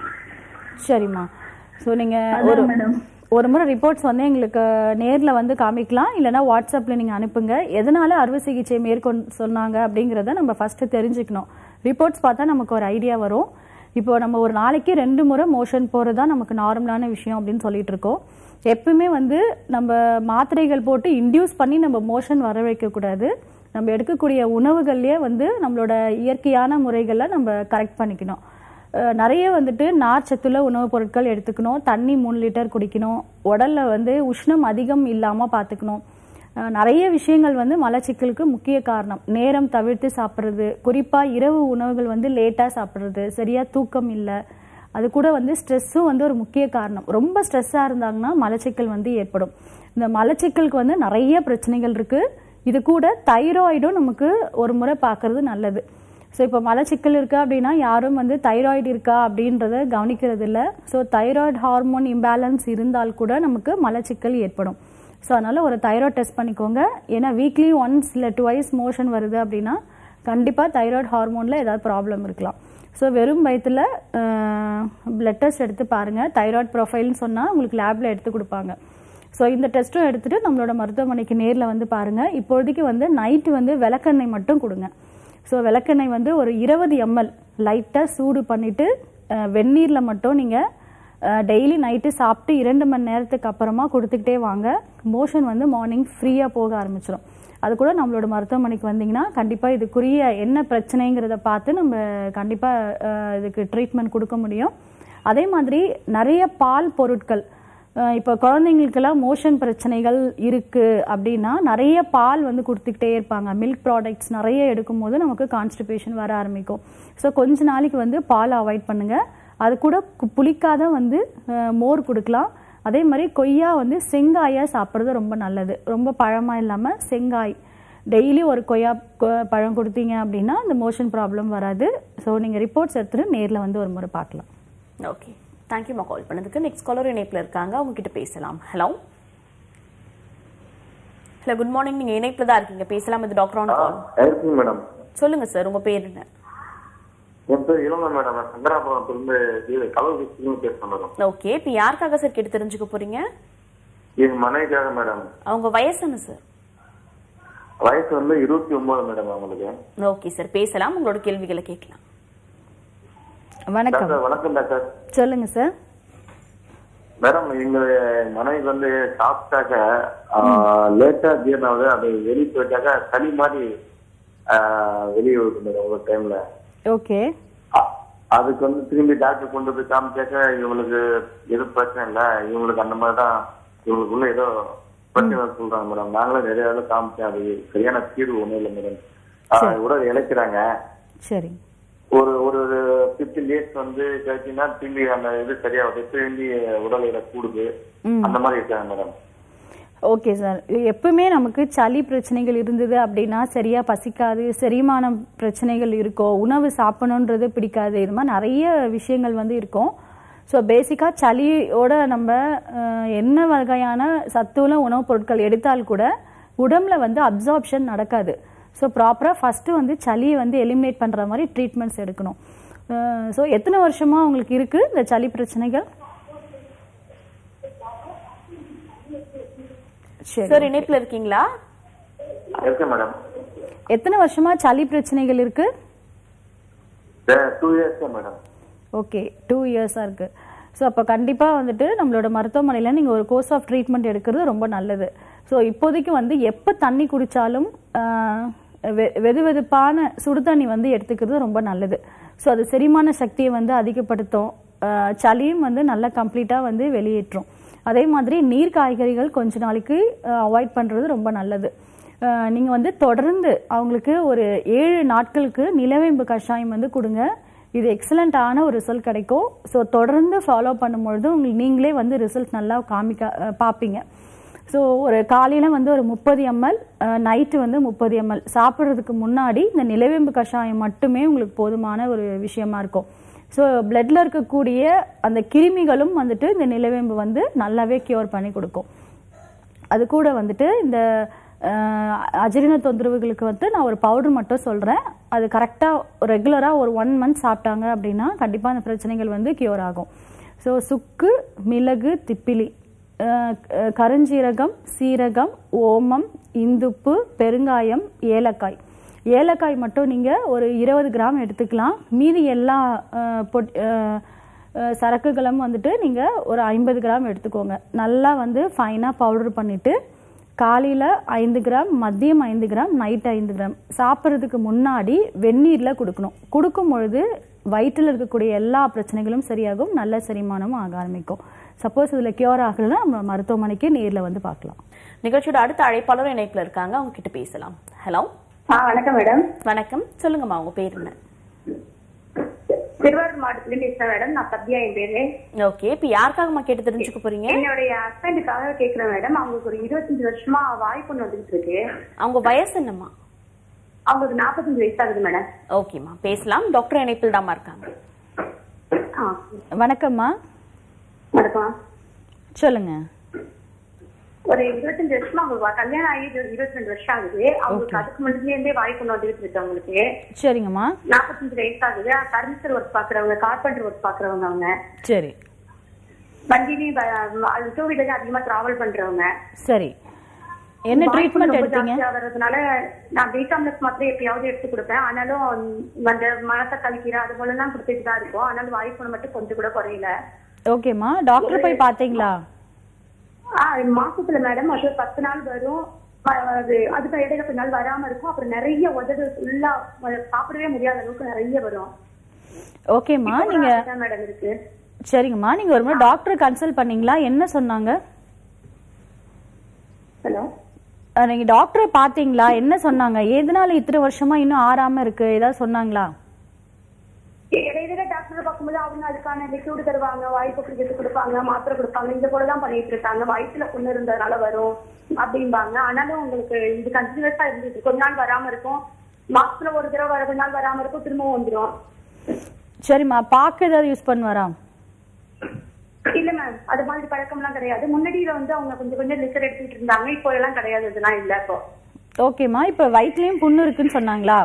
சரிம்மா. ஸோ நீங்கள் ஒரு முறை ரிப்போர்ட்ஸ் வந்து எங்களுக்கு நேரில் வந்து காமிக்கலாம், இல்லைனா வாட்ஸ்அப்பில் நீங்கள் அனுப்புங்க. எதனால அறுவை சிகிச்சை மேற்கொண்டு சொன்னாங்க அப்படிங்கிறத நம்ம ஃபஸ்ட்டு தெரிஞ்சுக்கணும். ரிப்போர்ட்ஸ் பார்த்தா நமக்கு ஒரு ஐடியா வரும். இப்போ நம்ம ஒரு நாளைக்கு 2 முறை மோஷன் போகிறது தான் நமக்கு நார்மலான விஷயம் அப்படின்னு சொல்லிட்டு இருக்கோம். எப்பவுமே வந்து நம்ம மாத்திரைகள் போட்டு இன்டியூஸ் பண்ணி நம்ம மோஷன் வர வைக்கக்கூடாது. நம்ம எடுக்கக்கூடிய உணவுகள்லேயே வந்து நம்மளோட இயற்கையான முறைகளை நம்ம கரெக்ட் பண்ணிக்கணும். நிறைய வந்துட்டு நார்ச்சத்துள்ள உணவுப் பொருட்கள் எடுத்துக்கணும், தண்ணி 3 லிட்டர் குடிக்கணும், உடல்ல வந்து உஷ்ணம் அதிகம் இல்லாமல் பார்த்துக்கணும். நிறைய விஷயங்கள் வந்து மலச்சிக்கலுக்கு முக்கிய காரணம். நேரம் தவிர்த்து சாப்பிட்றது, குறிப்பாக இரவு உணவுகள் வந்து லேட்டாக சாப்பிட்றது, சரியாக தூக்கம் இல்லை, அது கூட வந்து ஸ்ட்ரெஸ்ஸும் வந்து ஒரு முக்கிய காரணம். ரொம்ப ஸ்ட்ரெஸ்ஸாக இருந்தாங்கன்னா மலச்சிக்கல் வந்து ஏற்படும். இந்த மலச்சிக்கலுக்கு வந்து நிறைய பிரச்சனைகள் இருக்குது. இது கூட தைராய்டும் நமக்கு ஒரு முறை பார்க்கறது நல்லது. ஸோ இப்போ மலச்சிக்கல் இருக்கா அப்படின்னா யாரும் வந்து தைராய்டு இருக்கா அப்படின்றத கவனிக்கிறது இல்லை. ஸோ தைராய்டு ஹார்மோன் இம்பேலன்ஸ் இருந்தால் கூட நமக்கு மலச்சிக்கல் ஏற்படும். ஸோ அதனால் ஒரு தைராய்டு டெஸ்ட் பண்ணிக்கோங்க. ஏன்னா வீக்லி ஒன்ஸ் இல்லை 2 மோஷன் வருது அப்படின்னா கண்டிப்பாக தைராய்டு ஹார்மோனில் ஏதாவது ப்ராப்ளம் இருக்கலாம். ஸோ வெறும் வயிற்றில் பிளட் டெஸ்ட் எடுத்து பாருங்கள். தைராய்டு ப்ரொஃபைல்னு சொன்னால் உங்களுக்கு லேபில் எடுத்து கொடுப்பாங்க. ஸோ இந்த டெஸ்ட்டும் எடுத்துகிட்டு நம்மளோட மருத்துவமனைக்கு நேரில் வந்து பாருங்கள். இப்போதைக்கு வந்து நைட்டு வந்து விளக்கெண்ணெய் மட்டும் கொடுங்க. ஸோ விளக்கெண்ணெய் வந்து ஒரு 20 ml லைட்டாக சூடு பண்ணிவிட்டு வெந்நீரில் மட்டும் நீங்கள் டெய்லி நைட்டு சாப்பிட்டு 2 மணி நேரத்துக்கு அப்புறமா கொடுத்துக்கிட்டே வாங்க. மோஷன் வந்து மார்னிங் ஃப்ரீயாக போக ஆரம்பிச்சிடும். அது கூட நம்மளோட மருத்துவமனைக்கு வந்தீங்கன்னா கண்டிப்பாக இதுக்குரிய என்ன பிரச்சனைங்கிறத பார்த்து நம்ம கண்டிப்பாக இதுக்கு ட்ரீட்மெண்ட் கொடுக்க முடியும். அதே மாதிரி நிறைய பால் பொருட்கள், இப்போ குழந்தைங்களுக்கெல்லாம் மோஷன் பிரச்சனைகள் இருக்குது அப்படின்னா நிறைய பால் வந்து கொடுத்துக்கிட்டே இருப்பாங்க. மில்க் ப்ராடக்ட்ஸ் நிறைய எடுக்கும் போது நமக்கு கான்ஸ்டிபேஷன் வர ஆரம்பிக்கும். ஸோ கொஞ்ச நாளைக்கு வந்து பால் அவாய்ட் பண்ணுங்கள். அது கூட புளிக்காத வந்து மோர் கொடுக்கலாம். அதே மாதிரி கொய்யா வந்து செங்காயாக சாப்பிட்றது ரொம்ப நல்லது. ரொம்ப பழமாக இல்லாமல் செங்காய் டெய்லி ஒரு கொய்யா பழம் கொடுத்தீங்க அப்படின்னா அந்த மோஷன் ப்ராப்ளம் வராது. ஸோ நீங்கள் ரிப்போர்ட்ஸ் எடுத்துகிட்டு நேரில் வந்து ஒரு முறை பார்க்கலாம். ஓகே, தேங்க்யூமா கால் பண்ணதுக்கு. நெக்ஸ்ட் காலர் இணைப்பில் இருக்காங்க, அவங்க கிட்ட பேசலாம். Hello hello, good morning. நீங்க இணைப்பில் தான் இருக்கீங்க, பேசலாம். இது டாக்டர் ஆன் கால். மேடம் சொல்லுங்க சார், உங்க பேர் என்ன? என் பேர் இளங்க மேடம். சங்கராபுரத்திலிருந்து கலவரத்தில் பேசுறேன் மேடம். ஓகே, இப்போ யாருக்காக சார் கேட்டு தெரிஞ்சுக்க போறீங்க? என் மனைவிக்காக மேடம். அவங்க வயசு என்ன சார்? வயசு வந்து 29 மேடம் அவங்களுக்கு. ஓகே சார், பேசலாம். உங்களோட கேள்விகளை கேட்கலாம். வணக்கம். வணக்கம் டாக்டர். சொல்லுங்க சார். மேடம், எங்க மனைவி வந்து சாப்பிட்டாக்க லேட்டா ஜீரணம் ஆகுது. அது வெளியே போயிட்டாக்க சளி மாதிரி வெளியே வருது மேடம் ஒரு டைம்ல. ஓகே, அதுக்கு வந்து திரும்பி டாக்டர் கொண்டு போய் காமிச்சாக்க இவங்களுக்கு எதுவும் பிரச்சனை இல்லை, இவங்களுக்கு அந்த மாதிரிதான் இவங்களுக்குள்ள ஏதோ பிரச்சனை சொல்றாங்க மேடம். நாங்களும் நிறைய வேலை காமிச்சேன், அது சரியான தீர்வு ஒண்ணும் இல்லை மேடம். உடல் இழைக்கிறாங்க. சரி, ஒரு ஒரு 15 days வந்து கழிச்சுன்னா திரும்பி அந்த இது சரியாகுது, திரும்பி உடல் எடை கூடுது, அந்த மாதிரி இருக்காங்க மேடம். Okay sir. எப்பவுமே நமக்கு சளி பிரச்சனைகள் இருந்தது அப்படின்னா சரியா பசிக்காது, செரிமான பிரச்சனைகள் இருக்கும், உணவு சாப்பிடணுன்றது பிடிக்காது, இது மாதிரி நிறைய விஷயங்கள் வந்து இருக்கும். ஸோ பேசிக்காக சளியோட நம்ம என்ன வகையான சத்துள்ள உணவுப் பொருட்கள் எடுத்தால் கூட உடம்புல வந்து அப்சார்ப்ஷன் நடக்காது. ஸோ ப்ராப்பராக ஃபஸ்ட்டு வந்து சளியை வந்து எலிமினேட் பண்ணுற மாதிரி ட்ரீட்மெண்ட்ஸ் எடுக்கணும். ஸோ எத்தனை வருஷமா உங்களுக்கு இருக்குது இந்த சளி பிரச்சனைகள்? சார் இணைப்புல இருக்கீங்களா? இருக்கேன் மேடம். எத்தனை வருஷமா சளி பிரச்சனைகள் இருக்கு? 2 years மேடம். ஓகே, 2 years-ஆ இருக்கு. ஸோ அப்போ கண்டிப்பாக வந்துட்டு நம்மளோட மருத்துவமனையில் நீங்கள் ஒரு கோர்ஸ் ஆஃப் ட்ரீட்மெண்ட் எடுக்கிறது ரொம்ப நல்லது. ஸோ இப்போதைக்கு வந்து எப்போ தண்ணி குடித்தாலும் வெது வெதுப்பான சுடு தண்ணி வந்து எடுத்துக்கிறது ரொம்ப நல்லது. ஸோ அது செரிமான சக்தியை வந்து அதிகப்படுத்தும், சளியும் வந்து நல்லா கம்ப்ளீட்டாக வந்து வெளியேற்றும். அதே மாதிரி நீர் காய்கறிகள் கொஞ்ச நாளைக்கு அவாய்ட் பண்ணுறது ரொம்ப நல்லது. நீங்கள் வந்து தொடர்ந்து அவங்களுக்கு ஒரு 7 நாட்களுக்கு நிலவேம்பு கஷாயம் வந்து கொடுங்க. இது எக்ஸலண்ட்டான ஒரு ரிசல்ட் கிடைக்கும். ஸோ தொடர்ந்து ஃபாலோ பண்ணும்பொழுது உங்களுக்கு நீங்களே வந்து ரிசல்ட் நல்லா பார்ப்பீங்க. ஸோ ஒரு காலையில் வந்து ஒரு 30 ml, நைட்டு வந்து 30 ml சாப்பிட்றதுக்கு முன்னாடி இந்த நிலவேம்பு கஷாயம் மட்டுமே உங்களுக்கு போதுமான ஒரு விஷயமா இருக்கும். ஸோ பிளட்ல இருக்கக்கூடிய அந்த கிருமிகளும் வந்துட்டு இந்த நிலவேம்பு வந்து நல்லாவே கியூர் பண்ணி கொடுக்கும். அது கூட வந்துட்டு இந்த அஜீரண தொந்தரவுகளுக்கு வந்து நான் ஒரு பவுடர் மட்டும் சொல்கிறேன். அது கரெக்டாக ரெகுலராக ஒரு 1 month சாப்பிட்டாங்க அப்படின்னா கண்டிப்பாக அந்த பிரச்சனைகள் வந்து கியூர் ஆகும். ஸோ சுக்கு, மிளகு, திப்பிலி, கருஞ்சீரகம், சீரகம், ஓமம், இந்துப்பு, பெருங்காயம், ஏலக்காய். ஏலக்காய் மட்டும் நீங்கள் ஒரு 20 கிராம் எடுத்துக்கலாம். மீதி எல்லா சரக்குகளும் வந்துட்டு நீங்கள் ஒரு 50 கிராம் எடுத்துக்கோங்க. நல்லா வந்து ஃபைனாக பவுடர் பண்ணிவிட்டு காலையில் 5 கிராம், மதியம் 5 கிராம், நைட் 5 கிராம் சாப்பிட்றதுக்கு முன்னாடி வெந்நீரில் கொடுக்கணும். கொடுக்கும் பொழுது வயிற்றில் இருக்கக்கூடிய எல்லா பிரச்சனைகளும் சரியாகும், நல்ல செரிமானமும் ஆக ஆரம்பிக்கும். சப்போஸ் இதில் கியூர் ஆகலைன்னா நம்ம மருத்துவமனைக்கு நேரில் வந்து பார்க்கலாம். நிகழ்ச்சியோட அடுத்த அழைப்பாளர் இணைப்பில் இருக்காங்க, அவங்க கிட்ட பேசலாம். ஹலோ. வணக்கம் மேடம். வணக்கம், சொல்லுங்கம்மா உங்க பேர் என்ன? திருவாரூர் மாவட்டத்துல பேசுறேன் மேடம். நான் சத்யா என் பேரு. ஓகே, இப்ப யாருக்காகமா கேட்டு தெரிஞ்சுக்க போறீங்க? என்னுடைய ஹஸ்பண்டுக்காக கேக்குறேன் மேடம். அவங்களுக்கு ஒரு 25 வருஷமா வாய்ப்புன்னு வந்துட்டு இருக்கு. அவங்க வயசு என்னம்மா? அவங்களுக்கு 45 வயசு ஆகுது மேடம். ஓகேம்மா, பேசலாம். டாக்டர் இணைப்பில் தாமா இருக்காங்க. வணக்கம்மா. வணக்கம், சொல்லுங்க. ஒரு 25 வருஷமா அவங்க கல்யாணம் ஆகி 22 வருஷம் ஆகுது. அவங்களுக்கு அதுக்கு முன்னாடியே வாய்ப்பு வந்துட்டு இருக்கு அவங்களுக்கு. சரிங்கம்மா. 45 வயசு ஆகுது. பர்னிச்சர் ஒர்க் பாக்குறவங்க, கார்பெண்டர் ஒர்க் பாக்குறவங்க அவங்க. சரி. வண்டியிலையும் 2 வீலர் அதிகமா டிராவல் பண்றவங்க. சரி, என்ன ட்ரீட்மெண்ட் எடுத்தீங்க? வரதுனால நான் பீகாம்லெஸ் மாத்திரை எப்பயாவது எடுத்து கொடுப்பேன். ஆனாலும் அந்த மனத்தை கழிக்கிற அது போல எல்லாம் கொடுத்துட்டு தான் இருக்கும். ஆனாலும் வாய்ப்பு மட்டும் கொஞ்சம் கூட குறையல. ஓகேம்மா, டாக்டர் போய் பாத்தீங்களா? மாசத்துல மேடம் அது 10 நாள் வரும். அதுக்கு இடையில கொஞ்ச நாள் வராம இருக்கும். அப்புறம் நிறைய உதடு ஃபுல்லா சாப்பிடவே முடியாத அளவுக்கு நிறைய வரும். ஓகேம்மா, நீங்க மேடம் இருக்கு. சரிங்கம்மா, நீங்க ஒரு முறை டாக்டர் கன்சல்ட் பண்ணீங்களா? என்ன சொன்னாங்க? ஹலோ, நீங்க டாக்டரை பாத்தீங்களா? என்ன சொன்னாங்க? எதனால இத்தனை வருஷமா இன்னும் ஆறாம இருக்கு, ஏதாவது சொன்னாங்களா? இடையில டாக்டர் பார்க்கும்போது அவங்க அதுக்கான லிக்விட் தருவாங்க, வாய்ப்பு குடிக்கிறது கொடுப்பாங்க, மாத்திரை கொடுப்பாங்க. இந்த போலதான் பண்ணிட்டு இருக்காங்க. வயிற்றுல புண்ணு இருந்ததுனால வரும் அப்படிம்பாங்க. ஆனாலும் உங்களுக்கு இது கண்டினியூஸா இருந்துச்சு. கொஞ்ச நாள் வராம இருக்கும். மாசத்துல ஒரு தடவை கொஞ்ச நாள் வராம இருக்கும், திரும்பவும் வந்துடும். சரிம்மா, பாக்கு ஏதாவது யூஸ் பண்ணுவாரா? இல்ல மேம், அது மாதிரி பழக்கம் எல்லாம் கிடையாது. முன்னாடியில வந்து அவங்க கொஞ்சம் கொஞ்சம் லிக்கர் எடுத்துட்டு இருந்தாங்க. இப்போ எல்லாம் கிடையாது, இதெல்லாம் இல்ல இப்போ. ஓகேம்மா, இப்ப வயிற்றுலயும் புண்ணு இருக்குன்னு சொன்னாங்களா?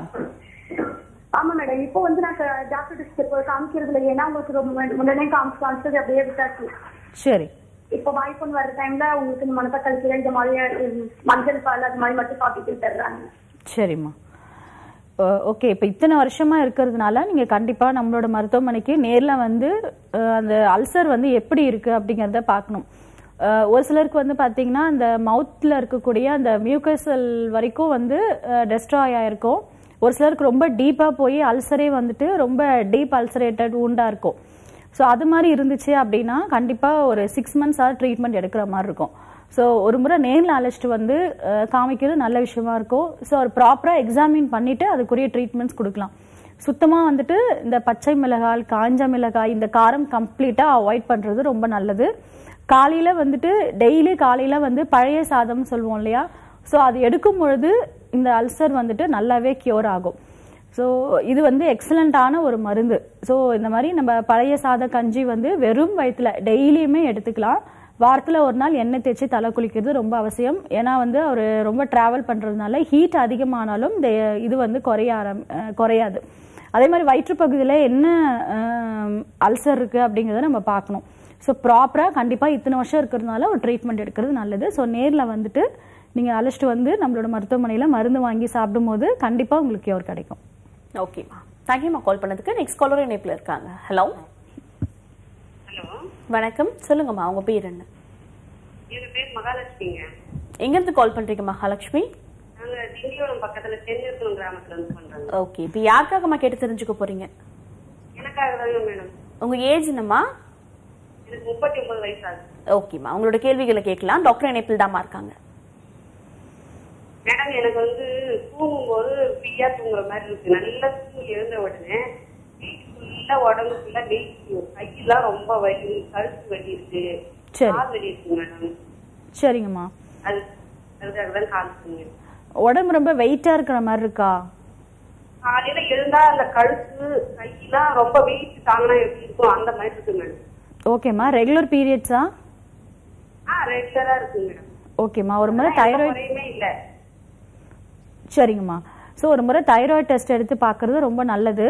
ஆமா மேடம். இப்போ வந்து நான் டாக்டர் காமிக்கிறது இல்லை. ஏன்னா உங்களுக்கு முன்னாடியே காமிச்சது அப்படியே விட்டாச்சு. சரி. இப்போ வாய்ப்புன்னு வர டைம்ல உங்களுக்கு இந்த மனத்தை கழிக்கிற இந்த மாதிரி மஞ்சள் பால் அது மாதிரி மட்டும் சாப்பிட்டு தர்றாங்க. சரிம்மா, ஓகே. இப்போ இத்தனை வருஷமா இருக்கிறதுனால நீங்க கண்டிப்பா நம்மளோட மருத்துவமனைக்கு நேர்ல வந்து அந்த அல்சர் வந்து எப்படி இருக்கு அப்படிங்கறத பார்க்கணும். ஒரு சிலருக்கு வந்து பாத்தீங்கன்னா அந்த மவுத்ல இருக்கக்கூடிய அந்த மியூக்கசல் வரைக்கும் வந்து டெஸ்ட்ராய் ஆயிருக்கும். ஒரு சிலருக்கு ரொம்ப டீப்பா போய் அல்சரே வந்துட்டு ரொம்ப டீப் அல்சரேட்டட் வூண்டா இருக்கும். ஸோ அது மாதிரி இருந்துச்சு அப்படின்னா கண்டிப்பா ஒரு 6 months ட்ரீட்மெண்ட் எடுக்கிற மாதிரி இருக்கும். ஸோ ஒரு முறை நேரில் அழைச்சிட்டு வந்து காமிக்கிறது நல்ல விஷயமா இருக்கும். ஸோ ஒரு ப்ராப்பராக எக்ஸாமின் பண்ணிட்டு அதுக்குரிய ட்ரீட்மெண்ட்ஸ் கொடுக்கலாம். சுத்தமாக வந்துட்டு இந்த பச்சை மிளகாய், காஞ்ச மிளகாய், இந்த காரம் கம்ப்ளீட்டாக அவாய்ட் பண்ணுறது ரொம்ப நல்லது. காலையில் வந்துட்டு டெய்லி காலையில் வந்து பழைய சாதம் சொல்லுவோம் இல்லையா, ஸோ அது எடுக்கும் பொழுது இந்த அல்சர் வந்துட்டு நல்லாவே கியூர் ஆகும். ஸோ இது வந்து எக்ஸலண்டான ஒரு மருந்து. ஸோ இந்த மாதிரி நம்ம பழைய சாத கஞ்சி வந்து வெறும் வயிற்றுல டெய்லியுமே எடுத்துக்கலாம். வாரத்தில் ஒரு நாள் எண்ணெய் தேய்ச்சி தலை குளிக்கிறது ரொம்ப அவசியம். ஏன்னா வந்து அவர் ரொம்ப டிராவல் பண்ணுறதுனால ஹீட் அதிகமானாலும் இந்த இது வந்து குறையாது. அதே மாதிரி வயிற்றுப்பகுதியில் என்ன அல்சர் இருக்குது அப்படிங்கிறத நம்ம பார்க்கணும். ஸோ ப்ராப்பராக கண்டிப்பாக இத்தனை வருஷம் இருக்கிறதுனால ஒரு ட்ரீட்மெண்ட் எடுக்கிறது நல்லது. ஸோ நேரில் வந்துட்டு நீங்கள் அழைச்சிட்டு வந்து நம்மளோட மருத்துவமனையில் மருந்து வாங்கி சாப்பிடும் போது கண்டிப்பாக உங்களுக்கு கியூர் கிடைக்கும். ஓகேம்மா, தேங்க்யூம்மா கால் பண்ணதுக்கு. நெக்ஸ்ட் காலர் இணைப்பில் இருக்காங்க. ஹலோ. ஹலோ, வணக்கம், சொல்லுங்கம்மா உங்க பேர் என்ன? என் பேர் மகாலட்சுமிங்க. எங்கிருந்து கால் பண்றீங்க மகாலட்சுமி? நாங்க திண்டிவனம் பக்கத்துல சென்னூர் கிராமத்துல இருந்து பண்றோம். ஓகே, இப்போ யாருக்காகம்மா கேட்டு தெரிஞ்சுக்க போறீங்க? எனக்காக தாங்க மேடம். உங்க ஏஜ் என்னம்மா? எனக்கு 39 வயசு ஆகுது. ஓகேம்மா, உங்களோட கேள்விகளை கேட்கலாம். டாக்டர் இணைப்பில் தாமா இருக்காங்க. மேடம், எனக்கு வந்து தூங்கும்போது ஃப்ரீயா தூங்குற மாதிரி இருக்கு. நல்லா தூங்கி எழுந்த உடனே ஃபுல்லா உடம்பு ஃபுல்லா கையெல்லாம் ரொம்ப வலி, கழுத்து வலி இருக்கு, கால் வலி இருக்கு மேடம். சரிங்கம்மா, அதுக்காக தான் கால் பண்ணீங்க. உடம்பு ரொம்ப வெயிட்டா இருக்கிற மாதிரி இருக்கா? காலையில எழுந்தா அந்த கழுத்து கையெல்லாம் ரொம்ப வெயிட் தாங்கினா எப்படி இருக்கும் அந்த மாதிரி இருக்கு மேடம். ஓகேம்மா. ரெகுலர் பீரியட்ஸா? ரெகுலரா இருக்கு மேடம். ஓகேம்மா. ஒரு முறை தைராய்டு இல்ல. சரிங்கம்மா. ஸோ ஒரு முறை தைராய்டு டெஸ்ட் எடுத்து பார்க்கறது ரொம்ப நல்லது.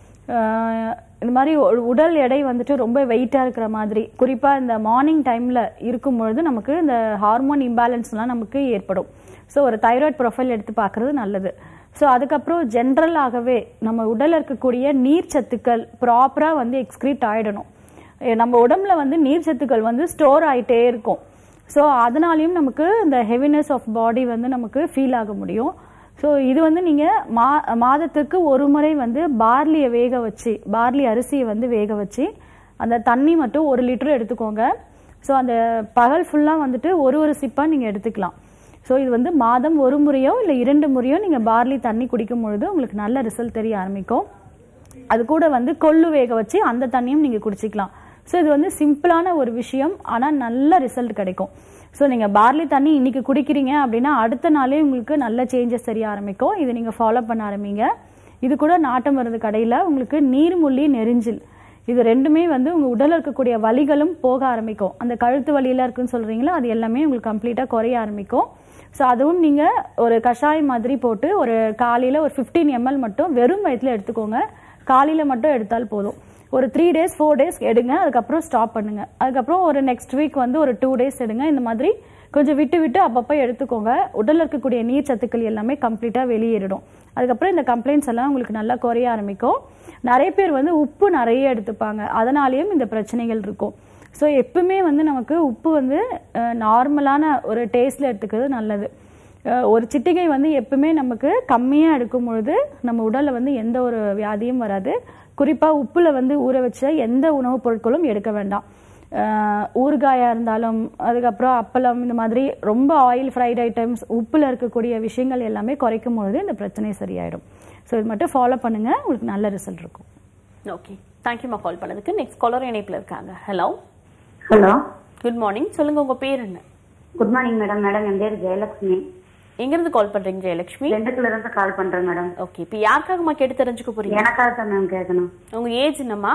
இந்த மாதிரி உடல் எடை வந்துட்டு ரொம்ப வெயிட்டாக இருக்கிற மாதிரி, குறிப்பாக இந்த மார்னிங் டைமில் இருக்கும்பொழுது நமக்கு இந்த ஹார்மோன் இம்பேலன்ஸ்லாம் நமக்கு ஏற்படும். ஸோ ஒரு தைராய்டு ப்ரொஃபைல் எடுத்து பார்க்கறது நல்லது. ஸோ அதுக்கப்புறம் ஜென்ரலாகவே நம்ம உடலில் இருக்கக்கூடிய நீர் சத்துக்கள் ப்ராப்பராக வந்து எக்ஸ்க்ரீட் ஆகிடணும். நம்ம உடம்புல வந்து நீர் சத்துக்கள் வந்து ஸ்டோர் ஆகிட்டே இருக்கும். ஸோ அதனாலையும் நமக்கு இந்த ஹெவினஸ் ஆஃப் பாடி வந்து நமக்கு ஃபீல் ஆக முடியும். ஸோ இது வந்து நீங்கள் மாதத்துக்கு ஒரு முறை வந்து பார்லியை வேக வச்சு, பார்லி அரிசியை வந்து வேக வச்சு அந்த தண்ணி மட்டும் 1 லிட்டர் எடுத்துக்கோங்க. ஸோ அந்த பகல் ஃபுல்லாக வந்துட்டு ஒரு சிப்பாக நீங்கள் எடுத்துக்கலாம். ஸோ இது வந்து மாதம் 1 முறையோ இல்லை 2 முறையோ நீங்கள் பார்லி தண்ணி குடிக்கும் பொழுது உங்களுக்கு நல்ல ரிசல்ட் தெரிய ஆரம்பிக்கும். அது கூட வந்து கொள்ளு வேக வச்சு அந்த தண்ணியும் நீங்கள் குடிச்சிக்கலாம். ஸோ இது வந்து சிம்பிளான ஒரு விஷயம், ஆனால் நல்ல ரிசல்ட் கிடைக்கும். ஸோ நீங்கள் பார்லி தண்ணி இன்னைக்கு குடிக்கிறீங்க அப்படின்னா அடுத்த நாளே உங்களுக்கு நல்ல சேஞ்சஸ் தெரிய ஆரம்பிக்கும். இது நீங்கள் ஃபாலோ பண்ண ஆரம்பிங்க. இது கூட நாட்டு மருந்து கடையில் உங்களுக்கு நீர்முள்ளி நெரிஞ்சில் இது ரெண்டுமே வந்து உங்கள் உடலில் இருக்கக்கூடிய வலிகளும் போக ஆரம்பிக்கும். அந்த கழுத்து வலியெல்லாம் இருக்குன்னு சொல்கிறீங்களா, அது எல்லாமே உங்களுக்கு கம்ப்ளீட்டாக குறைய ஆரம்பிக்கும். ஸோ அதுவும் நீங்கள் ஒரு கஷாயம் மாதிரி போட்டு ஒரு காலையில் ஒரு 15 ml மட்டும் வெறும் வயிற்றில் எடுத்துக்கோங்க. காலையில் மட்டும் எடுத்தால் போதும். ஒரு 3 days 4 days எடுங்க, அதுக்கப்புறம் ஸ்டாப் பண்ணுங்க. அதுக்கப்புறம் ஒரு நெக்ஸ்ட் வீக் வந்து ஒரு 2 days எடுங்க. இந்த மாதிரி கொஞ்சம் விட்டு விட்டு அப்பப்போ எடுத்துக்கோங்க. உடலில் இருக்கக்கூடிய நீர் சத்துக்கள் எல்லாமே கம்ப்ளீட்டாக வெளியேறிடும். அதுக்கப்புறம் இந்த கம்ப்ளைண்ட்ஸ் எல்லாம் உங்களுக்கு நல்லா குறைய ஆரம்பிக்கும். நிறைய பேர் வந்து உப்பு நிறைய எடுத்துப்பாங்க, அதனாலேயும் இந்த பிரச்சனைகள் இருக்கும். ஸோ எப்பவுமே வந்து நமக்கு உப்பு வந்து நார்மலான ஒரு டேஸ்ட்டில் எடுத்துக்கிறது நல்லது. ஒரு சிட்டிகை வந்து எப்பவுமே நமக்கு கம்மியாக எடுக்கும் பொழுது நம்ம உடலில் வந்து எந்த ஒரு வியாதியும் வராது. குறிப்பாக உப்பில் வந்து ஊற வச்ச எந்த உணவுப் பொருட்களும் எடுக்க வேண்டாம். ஊறுகாயாக இருந்தாலும், அதுக்கப்புறம் அப்பளம், இந்த மாதிரி ரொம்ப ஆயில் ஃப்ரைட் ஐட்டம்ஸ், உப்பில் இருக்கக்கூடிய விஷயங்கள் எல்லாமே குறைக்கும் பொழுது இந்த பிரச்சனை சரியாயிடும். ஸோ இது மட்டும் ஃபாலோ பண்ணுங்க, உங்களுக்கு நல்ல ரிசல்ட் இருக்கும். ஓகே, தேங்க்யூமா கால் பண்ணதுக்கு. நெக்ஸ்ட் காலர் இணைப்பில் இருக்காங்க. Hello hello, good morning. சொல்லுங்க, உங்க பேர் என்ன? Good morning madam. மேடம் என் பேர் ஜெயலட்சுமி. எங்கிருந்து கால் பண்றீங்க ஜெயலட்சுமி? ரெண்டுக்குள்ள இருந்து கால் பண்றேன் மேடம். ஓகே, இப்போ யாருக்காகமா கேட்டு தெரிஞ்சுக்க போறீங்க? எனக்காக தான் மேம் கேட்கணும். உங்க ஏஜ் என்னம்மா?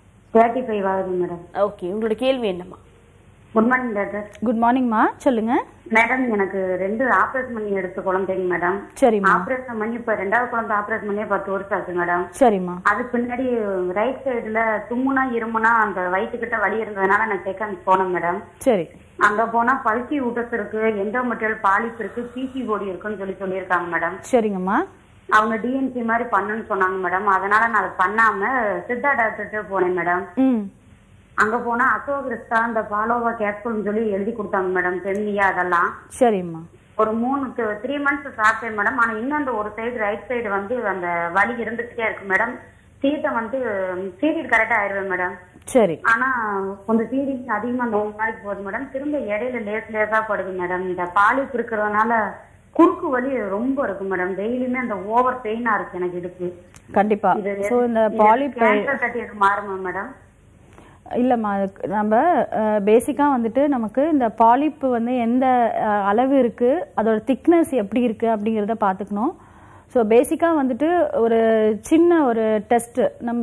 35 ஆகுது மேடம். ஓகே, உங்களோட கேள்வி என்னம்மா? Good morning doctor. குட் மார்னிங்மா, சொல்லுங்க மேடம். எனக்கு 2 ஆபரேஷன் பண்ணி எடுத்த குழந்தைங்க மேடம். சரிம்மா. ஆபரேஷன் பண்ணி இப்ப 2வது குழந்தை ஆபரேஷன் பண்ணி 10 வருஷம் ஆச்சு மேடம். சரிம்மா. அதுக்கு பின்னாடி ரைட் சைடுல தும்முனா இருமுனா அந்த வயிற்றுக்கிட்ட வலி இருந்ததுனால நான் செக் போனேன் மேடம். சரி. அங்க போனா பல்கி ஊட்டஸ் இருக்கு, எண்டோமெட்ரியல் பாலிப் இருக்கு, பிசிஓடி இருக்குன்னு சொல்லியிருக்காங்க மேடம். சரிங்கம்மா. அவங்க டிஎன்சி மாதிரி பண்ணுன்னு சொன்னாங்க மேடம். அதனால நான் அதை பண்ணாம சித்தா டாக்டர்கிட்ட போனேன் மேடம். அங்க போனா அசோகிரிஸ்டா இந்த பாலோவா கேப்சூல்னு சொல்லி எழுதி கொடுத்தாங்க மேடம், தென்னியா அதெல்லாம். சரிம்மா. ஒரு 3 months சாப்பிட்டேன் மேடம். ஆனா இன்னும் அந்த ஒரு சைடு ரைட் சைடு வந்து அந்த வலி இருந்துகிட்டே இருக்கு மேடம். சீட்டை வந்து சீரியட் கரெக்டா ஆயிடுவேன் மேடம். சரி. ஆனா கொஞ்சம் சீரியஸ் அதிகமா அந்த ஒரு நாளைக்கு போகுது மேடம். திரும்ப இடையில லேசா படுது மேடம். இந்த பாலிப் இருக்கிறதுனால குறுக்கு வலி ரொம்ப இருக்கு மேடம். டெய்லியுமே அந்த ஓவர் பெயினா இருக்கு எனக்கு இடுப்பு. கண்டிப்பா. சோ இந்த பாலிப் கேன்சர் கட்டி மாறுமா மேடம்? இல்லம்மா, நம்ம பேசிக்கா வந்துட்டு நமக்கு இந்த பாலிப் வந்து எந்த அளவு இருக்கு, அதோட திக்னஸ் எப்படி இருக்கு அப்படிங்கிறத பார்த்துக்கணும். ஸோ பேசிக்கா வந்துட்டு ஒரு சின்ன ஒரு டெஸ்ட், நம்ம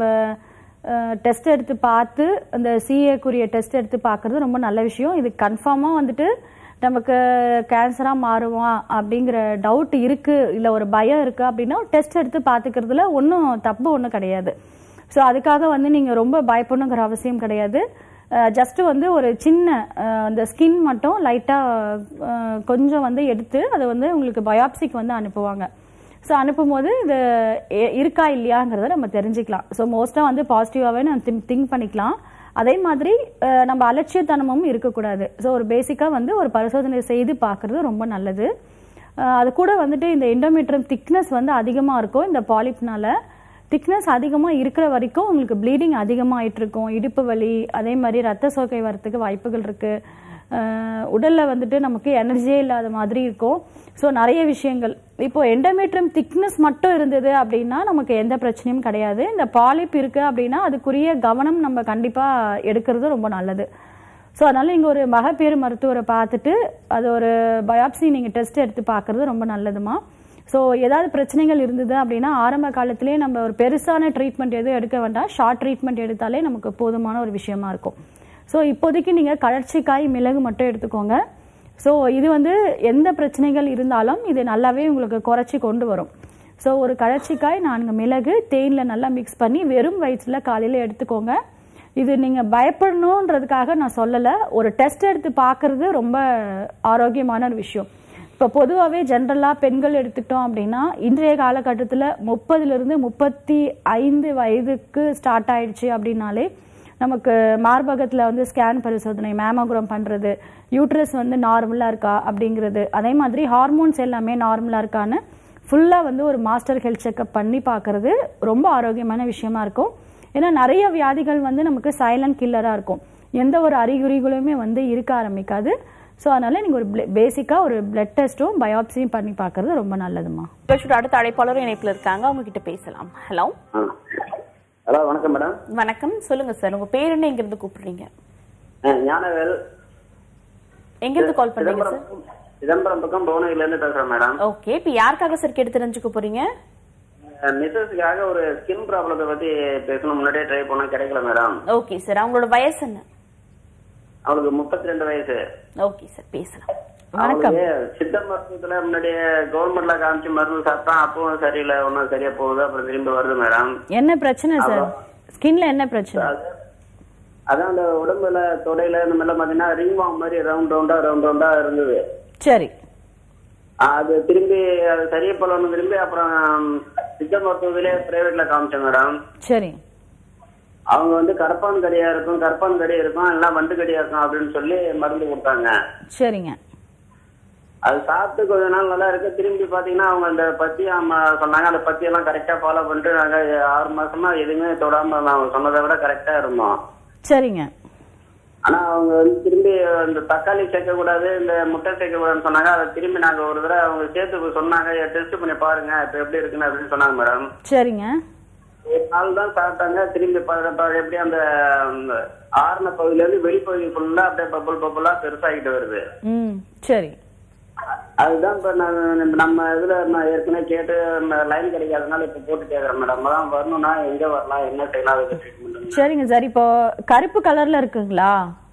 டெஸ்ட் எடுத்து பார்த்து அந்த சிஏக்குரிய டெஸ்ட் எடுத்து பார்க்கறது ரொம்ப நல்ல விஷயம். இது கன்ஃபார்மாக வந்துட்டு நமக்கு கேன்சராக மாறுமா அப்படிங்கிற டவுட் இருக்கு, இல்லை ஒரு பயம் இருக்கு அப்படின்னா டெஸ்ட் எடுத்து பார்த்துக்கிறதுல ஒன்றும் தப்பு ஒன்றும் கிடையாது. ஸோ அதுக்காக வந்து நீங்கள் ரொம்ப பயப்படணுங்கிற அவசியம் கிடையாது. ஜஸ்ட் வந்து ஒரு சின்ன அந்த ஸ்கின் மட்டும் லைட்டாக கொஞ்சம் வந்து எடுத்து அதை வந்து உங்களுக்கு பயாப்சிக்கு வந்து அனுப்புவாங்க. ஸோ அனுப்பும்போது இது இருக்கா இல்லையாங்கிறத நம்ம தெரிஞ்சுக்கலாம். ஸோ மோஸ்ட்டாக வந்து பாசிட்டிவாகவே நம்ம திங்க் பண்ணிக்கலாம். அதே மாதிரி நம்ம அலட்சியத்தனமும் இருக்கக்கூடாது. ஸோ ஒரு பேசிக்காக வந்து ஒரு பரிசோதனை செய்து பார்க்குறது ரொம்ப நல்லது. அது கூட வந்துட்டு இந்த எண்டோமெட்ரியம் திக்னஸ் வந்து அதிகமாக இருக்கும். இந்த பாலிப்னால திக்னஸ் அதிகமாக இருக்கிற வரைக்கும் உங்களுக்கு ப்ளீடிங் அதிகமாகிட்டு இருக்கும், இடுப்பு வலி, அதே மாதிரி ரத்த சோகை வரத்துக்கு வாய்ப்புகள் இருக்குது. உடலில் வந்துட்டு நமக்கு எனர்ஜியே இல்லாத மாதிரி இருக்கும். ஸோ நிறைய விஷயங்கள். இப்போ எண்டோமெட்ரியம் திக்னஸ் மட்டும் இருந்தது அப்படின்னா நமக்கு எந்த பிரச்சனையும் கிடையாது. இந்த பாலிப் இருக்குது அப்படின்னா அதுக்குரிய கவனம் நம்ம கண்டிப்பாக எடுக்கிறது ரொம்ப நல்லது. ஸோ அதனால நீங்கள் ஒரு மகப்பேறு மருத்துவரை பார்த்துட்டு அது ஒரு பயாப்சி நீங்கள் டெஸ்ட் எடுத்து பார்க்குறது ரொம்ப நல்லதுமா. ஸோ ஏதாவது பிரச்சனைகள் இருந்தது அப்படின்னா ஆரம்ப காலத்திலேயே நம்ம ஒரு பெருசான ட்ரீட்மெண்ட் எதுவும் எடுக்க வேண்டாம், ஷார்ட் ட்ரீட்மெண்ட் எடுத்தாலே நமக்கு போதுமான ஒரு விஷயமா இருக்கும். ஸோ இப்போதைக்கு நீங்கள் கழற்சிக்காய் மிளகு மட்டும் எடுத்துக்கோங்க. ஸோ இது வந்து எந்த பிரச்சனைகள் இருந்தாலும் இது நல்லாவே உங்களுக்கு குறைச்சி கொண்டு வரும். ஸோ ஒரு கழற்சிக்காய் 4 மிளகு தேனில் நல்லா மிக்ஸ் பண்ணி வெறும் வயிற்றில் காலையில் எடுத்துக்கோங்க. இது நீங்கள் பயப்படணுன்றதுக்காக நான் சொல்லலை, ஒரு டெஸ்ட் எடுத்து பார்க்குறது ரொம்ப ஆரோக்கியமான ஒரு விஷயம். இப்போ பொதுவாகவே ஜென்ரலாக பெண்கள் எடுத்துக்கிட்டோம் அப்படின்னா இன்றைய காலகட்டத்தில் 30லிருந்து 35 வயதுக்கு ஸ்டார்ட் ஆயிடுச்சு அப்படின்னாலே நமக்கு மார்பகத்தில் வந்து ஸ்கேன் பரிசோதனை மேமோகிராம் பண்ணுறது, யூட்ரஸ் வந்து நார்மலாக இருக்கா அப்படிங்கிறது, அதே மாதிரி ஹார்மோன்ஸ் எல்லாமே நார்மலாக இருக்கான்னு ஃபுல்லாக வந்து ஒரு மாஸ்டர் ஹெல்த் செக்அப் பண்ணி பார்க்குறது ரொம்ப ஆரோக்கியமான விஷயமா இருக்கும். ஏன்னா நிறைய வியாதிகள் வந்து நமக்கு சைலண்ட் கில்லராக இருக்கும், எந்த ஒரு அறிகுறிகளுமே வந்து இருக்க ஆரம்பிக்காது. ஸோ அதனால நீங்கள் ஒரு பேசிக்காக ஒரு பிளட் டெஸ்ட்டும் பயாப்சியும் பண்ணி பார்க்கறது ரொம்ப நல்லதுமா. அடுத்த அழைப்பாளரும் இணைப்பில் இருக்காங்க, அவங்க கிட்ட பேசலாம். ஹலோ. ஹலோ, வணக்கம் மேடம். வணக்கம், சொல்லுங்க சார், உங்க பேர் என்ன, எங்க இருந்து கூப்பிடுறீங்க? ஞானவேல். எங்க இருந்து கால் பண்றீங்க சார்? சிதம்பரம் பக்கம் புவனகிரில இருந்து பேசுறேன் மேடம். ஓகே, இப்போ யாருக்காக சார் கேட்டு தெரிஞ்சுக்க போறீங்க? மிஸ்ஸஸ்க்காக ஒரு ஸ்கின் ப்ராப்ளத்தை பத்தி பேசணும், முன்னாடியே ட்ரை பண்ண கிடைக்கல மேடம். ஓகே சார், அவங்களோட வயசு என்ன? அவளுக்கு 32 வயசு. ஓகே சார், பேசலாம். வணக்கம். சித்த மருத்துவத்துல முன்னாடி கவர்மெண்ட்ல காமிச்சு மருந்து சாப்பிட்டா அப்பவும் சரியில்லை, ஒன்னும் சரியா போகுது, அப்புறம் திரும்பி வருது மேடம். என்ன பிரச்சனை சார்? ஸ்கின்ல என்ன பிரச்சனை? அதான் அந்த உடம்புல தொடையில இந்த மாதிரி பாத்தீங்கன்னா ரிங் வாங் மாதிரி ரவுண்ட் ரவுண்டா இருந்தது. சரி. அது திரும்பி அது சரியா போலன்னு திரும்பி அப்புறம் சித்த மருத்துவத்திலே பிரைவேட்ல காமிச்சேன் மேடம். சரி. அவங்க வந்து கரப்பான் கடியா இருக்கும் எல்லாம் வண்டு கடியா இருக்கும் அப்படின்னு சொல்லி மருந்து கொடுத்தாங்க. சரிங்க. அது சாப்பிட்டு கொஞ்ச நாள் நல்லா இருக்கு. திரும்பி பாத்தீங்கன்னா அவங்க அந்த பத்தி சொன்னாங்க, அந்த பத்தி எல்லாம் கரெக்டா ஃபாலோ பண்ணிட்டு நாங்க 6 மாசமா எதுவுமே தொடாம அவங்க சொன்னதை விட கரெக்டா இருந்தோம். சரிங்க. ஆனா அவங்க வந்து திரும்பி இந்த தக்காளி சேர்க்க கூடாது, இந்த முட்டை சேர்க்க கூடாதுன்னு சொன்னாங்க. அதை திரும்பி நாங்க ஒரு தடவை அவங்க சேர்த்து சொன்னாங்க, டெஸ்ட் பண்ணி பாருங்க இப்ப எப்படி இருக்குன்னு அப்படின்னு சொன்னாங்க மேடம். சரிங்க. ஒரு நாள் தான் சாப்பிட்டாங்க. திரும்பி எப்படி அந்த ஆறுன பகுதியில இருந்து வெளிப்பகுதி ஃபுல்லா அப்படியே பப்புளா பெருசாகிட்டு வருது. சரி. அதுதான் இப்ப நம்ம இதுல நான் ஏற்கனவே கேட்டு லைன் கிடைக்காதனால இப்ப போட்டு கேக்குறேன் மேடம். அதான் வரணும்னா எங்க வரலாம், என்ன செய்யலாம், அதுக்கு ட்ரீட்மெண்ட். சரிங்க சார், இப்போ கருப்பு கலர்ல இருக்குங்களா?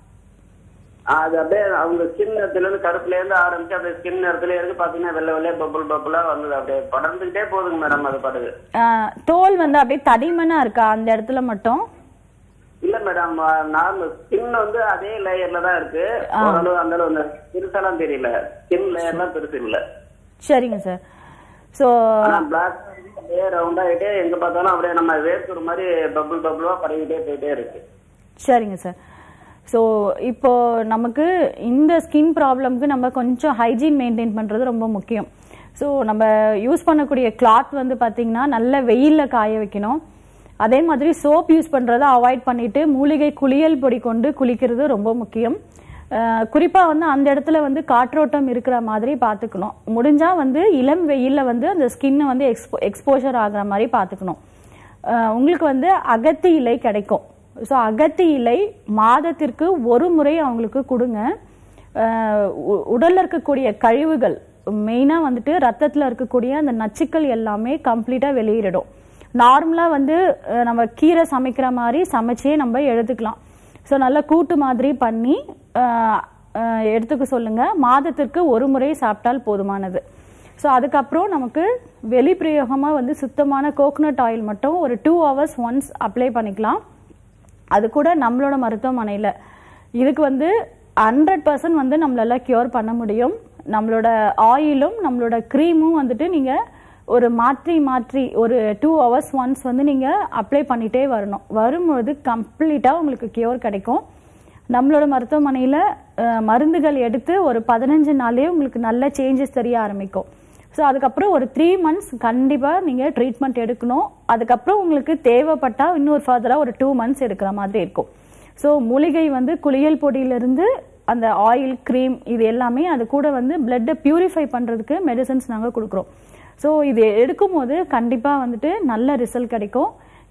அது அப்படியே அவங்க ஸ்கின் நேரத்துல இருந்து கருப்புல இருந்து ஆரம்பிச்சு அப்படியே ஸ்கின் நேரத்துல இருக்கு பாத்தீங்கன்னா வெள்ளை வெள்ளையா பப்புளா வந்தது, அப்படியே படர்ந்துகிட்டே போகுதுங்க மேடம். அது பாட்டுக்கு தோல் வந்து அப்படியே தடிமனா இருக்கா அந்த இடத்துல மட்டும்? இல்ல மேடம், நார்மல் ஸ்கின் வந்து அதே லேயர்ல தான் இருக்கு. ஓரளவு அந்த அளவு பெருசாலாம் தெரியல, ஸ்கின் லேயர்லாம் பெருசு இல்ல. சரிங்க சார். சோ பிளாக் அப்படியே ரவுண்டா ஆயிட்டே எங்க பார்த்தாலும் அப்படியே நம்ம வேர்க்குற மாதிரி பப்புளா பரவிட்டே போயிட்டே இருக்கு. சரிங்க சார். ஸோ இப்போ நமக்கு இந்த ஸ்கின் ப்ராப்ளம்க்கு நம்ம கொஞ்சம் ஹைஜீன் மெயின்டைன் பண்ணுறது ரொம்ப முக்கியம். ஸோ நம்ம யூஸ் பண்ணக்கூடிய கிளாத் வந்து பார்த்திங்கன்னா நல்ல வெயிலில் காய வைக்கணும். அதே மாதிரி சோப் யூஸ் பண்ணுறதை அவாய்ட் பண்ணிவிட்டு மூலிகை குளியல் பொடி கொண்டு குளிக்கிறது ரொம்ப முக்கியம். குறிப்பாக வந்து அந்த இடத்துல வந்து காற்றோட்டம் இருக்கிற மாதிரி பார்த்துக்கணும். முடிஞ்சால் வந்து இளம் வெயிலில் வந்து அந்த ஸ்கின்னை வந்து எக்ஸ்போஷர் ஆகிற மாதிரி பார்த்துக்கணும். உங்களுக்கு வந்து அகத்தி இலை கிடைக்கும். ஸோ அகத்தி இலை மாதத்திற்கு ஒரு முறை அவங்களுக்கு கொடுங்க. உடலில் இருக்கக்கூடிய கழிவுகள் மெயினாக வந்துட்டு ரத்தத்தில் இருக்கக்கூடிய அந்த நச்சுக்கள் எல்லாமே கம்ப்ளீட்டாக வெளியிடும். நார்மலாக வந்து நம்ம கீரை சமைக்கிற மாதிரி சமைச்சே நம்ம எடுத்துக்கலாம். ஸோ நல்லா கூட்டு மாதிரி பண்ணி எடுத்துக்க சொல்லுங்கள். மாதத்திற்கு ஒரு முறை சாப்பிட்டால் போதுமானது. ஸோ அதுக்கப்புறம் நமக்கு வெளிப்பிரயோகமாக வந்து சுத்தமான கோகனட் ஆயில் மட்டும் ஒரு 2 hours ஒன்ஸ் அப்ளை பண்ணிக்கலாம். அது கூட நம்மளோட மருத்துவமனையில் இதுக்கு வந்து 100% வந்து நம்மளால க்யூர் பண்ண முடியும். நம்மளோட ஆயிலும் நம்மளோட க்ரீமும் வந்துட்டு நீங்கள் ஒரு மாற்றி ஒரு 2 hours ஒன்ஸ் வந்து நீங்கள் அப்ளை பண்ணிகிட்டே வரணும். வரும்பொழுது கம்ப்ளீட்டாக உங்களுக்கு க்யூர் கிடைக்கும். நம்மளோட மருத்துவமனையில் மருந்துகள் எடுத்து ஒரு 15 நாளே உங்களுக்கு நல்ல சேஞ்சஸ் தெரிய ஆரம்பிக்கும். ஸோ அதுக்கப்புறம் ஒரு 3 months கண்டிப்பாக நீங்கள் ட்ரீட்மெண்ட் எடுக்கணும். அதுக்கப்புறம் உங்களுக்கு தேவைப்பட்டால் இன்னொரு ஃபர்தராக ஒரு 2 months எடுக்கிற மாதிரி இருக்கும். ஸோ மூலிகை வந்து குளியல் பொடியிலிருந்து அந்த ஆயில் க்ரீம் இது எல்லாமே அது கூட வந்து பிளட்டை பியூரிஃபை பண்ணுறதுக்கு மெடிசன்ஸ் நாங்கள் கொடுக்குறோம். ஸோ இது எடுக்கும்போது கண்டிப்பாக வந்துட்டு நல்ல ரிசல்ட் கிடைக்கும்.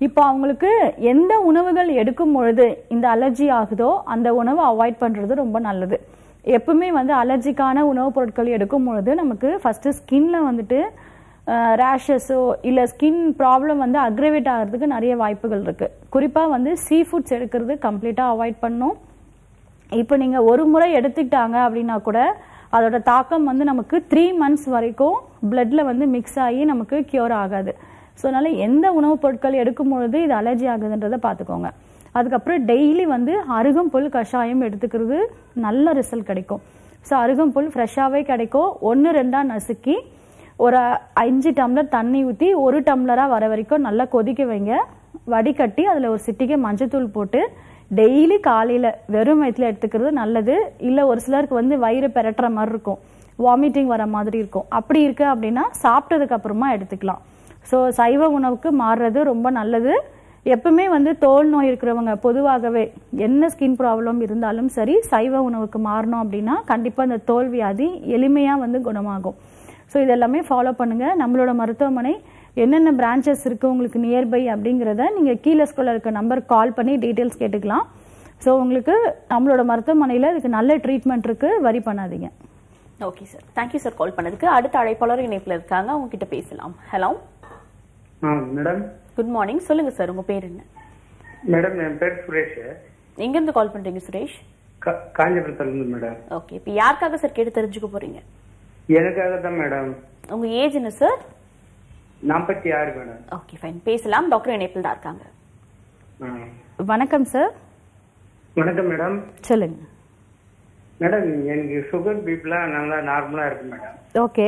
இப்போ அவங்களுக்கு எந்த உணவுகள் எடுக்கும் பொழுது இந்த அலர்ஜி ஆகுதோ அந்த உணவை அவாய்ட் பண்ணுறது ரொம்ப நல்லது. எப்பவுமே வந்து அலர்ஜிக்கான உணவுப் பொருட்கள் எடுக்கும் பொழுது நமக்கு ஃபஸ்ட்டு ஸ்கின்ல வந்துட்டு ரேஷஸோ இல்லை ஸ்கின் ப்ராப்ளம் வந்து அக்ரவேட் ஆகிறதுக்கு நிறைய வாய்ப்புகள் இருக்குது. குறிப்பாக வந்து சீ ஃபுட்ஸ் எடுக்கிறது கம்ப்ளீட்டாக அவாய்ட் பண்ணணும். இப்போ நீங்கள் ஒரு முறை எடுத்துக்கிட்டாங்க அப்படின்னா கூட அதோட தாக்கம் வந்து நமக்கு 3 months வரைக்கும் பிளட்டில் வந்து மிக்ஸ் ஆகி நமக்கு க்யூர் ஆகாது. ஸோ அதனால் எந்த உணவுப் பொருட்கள் எடுக்கும் பொழுது இது அலர்ஜி ஆகுதுன்றதை பார்த்துக்கோங்க. அதுக்கப்புறம் டெய்லி வந்து அருகம்புல் கஷாயம் எடுத்துக்கிறது நல்ல ரிசல்ட் கிடைக்கும். ஸோ அருகம்புல் ஃப்ரெஷ்ஷாகவே கிடைக்கும். 1-2 நசுக்கி ஒரு 5 டம்ளர் தண்ணி ஊற்றி 1 டம்ளராக வர வரைக்கும் நல்லா கொதிக்க வைங்க. வடிகட்டி அதில் ஒரு சிட்டிகை மஞ்சத்தூள் போட்டு டெய்லி காலையில் வெறும் வயிற்றுல எடுத்துக்கிறது நல்லது. இல்லை ஒரு சிலருக்கு வந்து வயிறு பெரட்டுற மாதிரி இருக்கும், வாமிட்டிங் வர மாதிரி இருக்கும். அப்படி இருக்கு அப்படின்னா சாப்பிட்டதுக்கு அப்புறமா எடுத்துக்கலாம். ஸோ சைவ உணவுக்கு மாறுறது ரொம்ப நல்லது. எப்பவுமே வந்து தோல் நோய் இருக்கிறவங்க பொதுவாகவே என்ன ஸ்கின் ப்ராப்ளம் இருந்தாலும் சரி சைவ உணவுக்கு மாறணும் அப்படின்னா கண்டிப்பாக இந்த தோல் வியாதி எளிமையாக வந்து குணமாகும். ஸோ இதெல்லாமே ஃபாலோ பண்ணுங்கள். நம்மளோட மருத்துவமனை என்னென்ன பிரான்ச்சஸ் இருக்குது உங்களுக்கு நியர்பை அப்படிங்கிறத நீங்கள் கீழே ஸ்கூலில் இருக்க நம்பருக்கு கால் பண்ணி டீட்டெயில்ஸ் கேட்டுக்கலாம். ஸோ உங்களுக்கு நம்மளோட மருத்துவமனையில் இதுக்கு நல்ல ட்ரீட்மெண்ட் இருக்குது, வரி பண்ணாதீங்க. Okay sir, thank you sir call பண்ணதுக்கு. அடுத்த அழைப்பாளர் இணைப்பில் இருக்காங்க, உங்ககிட்ட பேசலாம். Hello madam, good morning. சொல்லுங்க சார், உங்க பேர் என்ன? மேடம் என் பேர் சுரேஷ். எங்கேருந்து கால் பண்றீங்க சுரேஷ்? காஞ்சிபுரத்துலேருந்து மேடம். ஓகே, இப்போ யாருக்காக சார் கேட்டு தெரிஞ்சுக்க போறீங்க? எனக்காக தான் மேடம். உங்க ஏஜ் என்ன சார்? 46 மேடம். ஓகே ஃபைன், பேசலாம். டாக்டர் இணைப்பில் தான் இருக்காங்க. வணக்கம் சார். வணக்கம் மேடம். சொல்லுங்க மேடம். எனக்கு சுகர் பிபிலாம் நல்லா நார்மலா இருக்கு மேடம். ஓகே.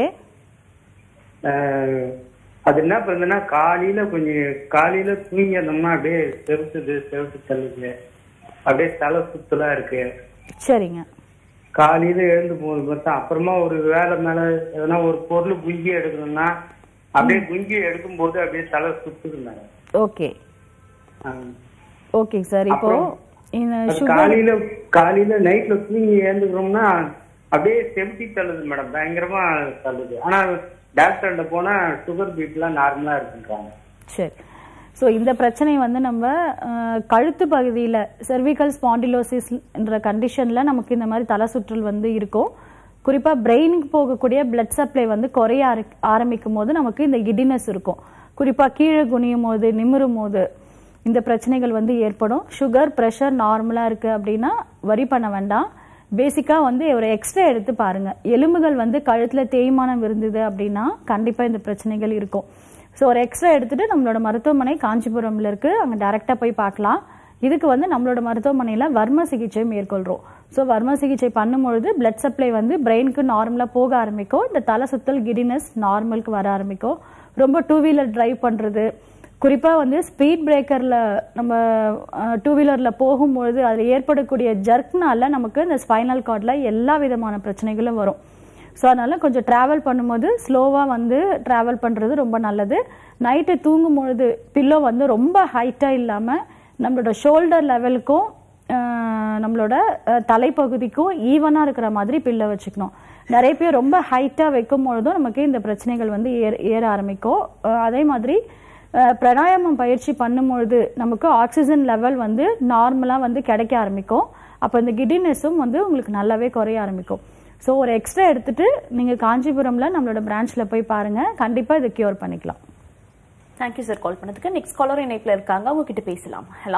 அது என்ன பண்ணுதுன்னா காலையில தூங்கி இருந்தோம்னா அப்படியே செவுத்து தள்ளுது, அப்படியே தலை சுத்தலா இருக்கு. சரிங்க. காலையில எழுந்து போகுது பார்த்தா அப்புறமா ஒரு வேலை மேல எதனா ஒரு பொருள் குங்கி எடுக்கணும்னா அப்படியே குங்கி எடுக்கும் போது அப்படியே தலை சுத்துது மேடம். Okay okay sir. இப்போ காலையில நைட்ல தூங்கி எழுந்துக்கிறோம்னா அப்படியே செவுத்தி தள்ளுது மேடம், பயங்கரமா தள்ளுது. ஆனா டாக்டர்கிட்ட போனா சுகர் பிபிலாம் நார்மலா இருக்குன்றாங்க. சரி. ஸோ இந்த பிரச்சனை வந்து நம்ம கழுத்து பகுதியில் செர்விக்கல் ஸ்பாண்டிலோசிஸ் என்ற கண்டிஷனில் நமக்கு இந்த மாதிரி தலை சுற்றல் வந்து இருக்கும். குறிப்பாக பிரெயினுக்கு போகக்கூடிய பிளட் சப்ளை வந்து குறைய ஆரம்பிக்கும் போது நமக்கு இந்த கிடினஸ் இருக்கும். குறிப்பாக கீழே குனியும் போது நிமிரும் போது இந்த பிரச்சனைகள் வந்து ஏற்படும். சுகர் ப்ரெஷர் நார்மலாக இருக்குது அப்படின்னா வரி பண்ண வேண்டாம். பேசிக்காக வந்து ஒரு எக்ஸ்ரே எடுத்து பாருங்கள். எலும்புகள் வந்து கழுத்தில் தேய்மானம் இருந்தது அப்படின்னா கண்டிப்பாக இந்த பிரச்சனைகள் இருக்கும். ஸோ ஒரு எக்ஸ்ரே எடுத்துகிட்டு நம்மளோட மருத்துவமனை காஞ்சிபுரமில் இருக்குது, அங்கே டைரெக்டாக போய் பார்க்கலாம். இதுக்கு வந்து நம்மளோட மருத்துவமனையில் வர்ம சிகிச்சை மேற்கொள்கிறோம். ஸோ வர்ம சிகிச்சை பண்ணும்பொழுது பிளட் சப்ளை வந்து பிரெயினுக்கு நார்மலாக போக ஆரம்பிக்கும். இந்த தலை சுத்தல் கிடினஸ் நார்மலுக்கு வர ஆரம்பிக்கும். ரொம்ப 2 வீலர் டிரைவ் பண்ணுறது, குறிப்பாக வந்து ஸ்பீட் பிரேக்கரில் நம்ம 2 வீலரில் போகும்பொழுது அதில் ஏற்படக்கூடிய ஜர்க்னால நமக்கு இந்த ஸ்பைனல் கார்டில் எல்லா விதமான பிரச்சனைகளும் வரும். ஸோ அதனால் கொஞ்சம் ட்ராவல் பண்ணும்போது ஸ்லோவாக வந்து ட்ராவல் பண்ணுறது ரொம்ப நல்லது. நைட்டு தூங்கும் பொழுது பில்லோ வந்து ரொம்ப ஹைட்டாக இல்லாமல் நம்மளோட ஷோல்டர் லெவலுக்கும் நம்மளோட தலைப்பகுதிக்கும் ஈவனாக இருக்கிற மாதிரி பில்லோ வச்சுக்கணும். நிறைய பேர் ரொம்ப ஹைட்டாக வைக்கும் பொழுதும் நமக்கு இந்த பிரச்சனைகள் வந்து ஏற ஆரம்பிக்கும். அதே மாதிரி பிராணாயாமம் பயிற்சி பண்ணும்பொழுது நமக்கு ஆக்சிஜன் லெவல் வந்து நார்மலாக வந்து கிடைக்க ஆரம்பிக்கும். அப்போ இந்த கிடினஸும் வந்து உங்களுக்கு நல்லாவே குறைய ஆரம்பிக்கும். ஸோ ஒரு எக்ஸ்ட்ரா எடுத்துட்டு நீங்கள் காஞ்சிபுரமில் நம்மளோட பிரான்ச்சில் போய் பாருங்கள், கண்டிப்பாக இதை கியூர் பண்ணிக்கலாம். தேங்க்யூ சார் கால் பண்ணதுக்கு. நெக்ஸ்ட் காலர் இணைப்பில் இருக்காங்க, உங்ககிட்ட பேசலாம். Hello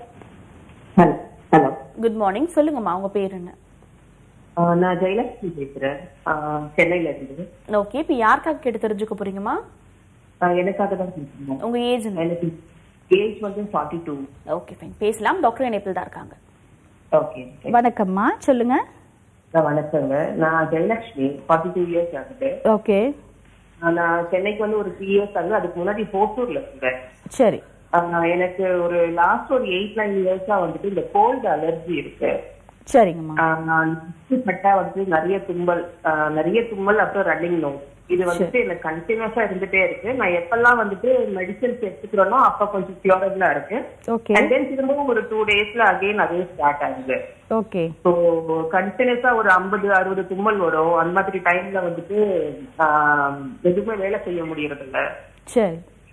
hello good morning. சொல்லுங்கம்மா, உங்க பேர் என்ன? நான் ஜெயலட்சுமி பேசுறேன், சென்னையில இருந்து. ஓகே, இப்போ யாருக்காக கேட்டு தெரிஞ்சுக்க போறீங்கம்மா? எனக்காக தான் பேசுறேன். உங்க ஏஜ் என்ன? எனக்கு ஏஜ் வந்து 42. ஓகே ஃபைன், பேசலாம். டாக்டர் இணைப்பில் தான் இருக்காங்க. ஓகே. வணக்கம்மா, சொல்லுங்க. வணக்கங்க. நான் ஜெயலட்சுமி, 42 இயர்ஸ் ஆகுது. ஓகே. நான் சென்னைக்கு வந்து ஒரு 3 இயர்ஸ் ஆகுது. அதுக்கு முன்னாடி ஹோசூர்ல இருந்தேன். சரி. எனக்கு ஒரு லாஸ்ட் ஒரு 8-9 இயர்ஸா வந்துட்டு இந்த கோல்டு அலர்ஜி இருக்கு. சரிங்கம்மா. நான் பட்டா வந்து நிறைய தும்மல் அப்புறம் ரன்னிங் நோஸ், இது வந்துட்டு எனக்கு கண்டினியூஸா இருந்துட்டே இருக்கு. நான் எப்பெல்லாம் வந்துட்டு மெடிசன்ஸ் எடுத்துக்கிறோனோ அப்ப கொஞ்சம் கியூரபிளா இருக்கு. அண்ட் தென் திரும்பவும் ஒரு 2 டேஸ்ல அகைன் அதே ஸ்டார்ட் ஆகுது. ஓகே. ஸோ கண்டினியூஸா ஒரு 50-60 தும்மல் வரும். அந்த மாதிரி டைம்ல வந்துட்டு எதுவுமே வேலை செய்ய முடியறது இல்ல. சரி.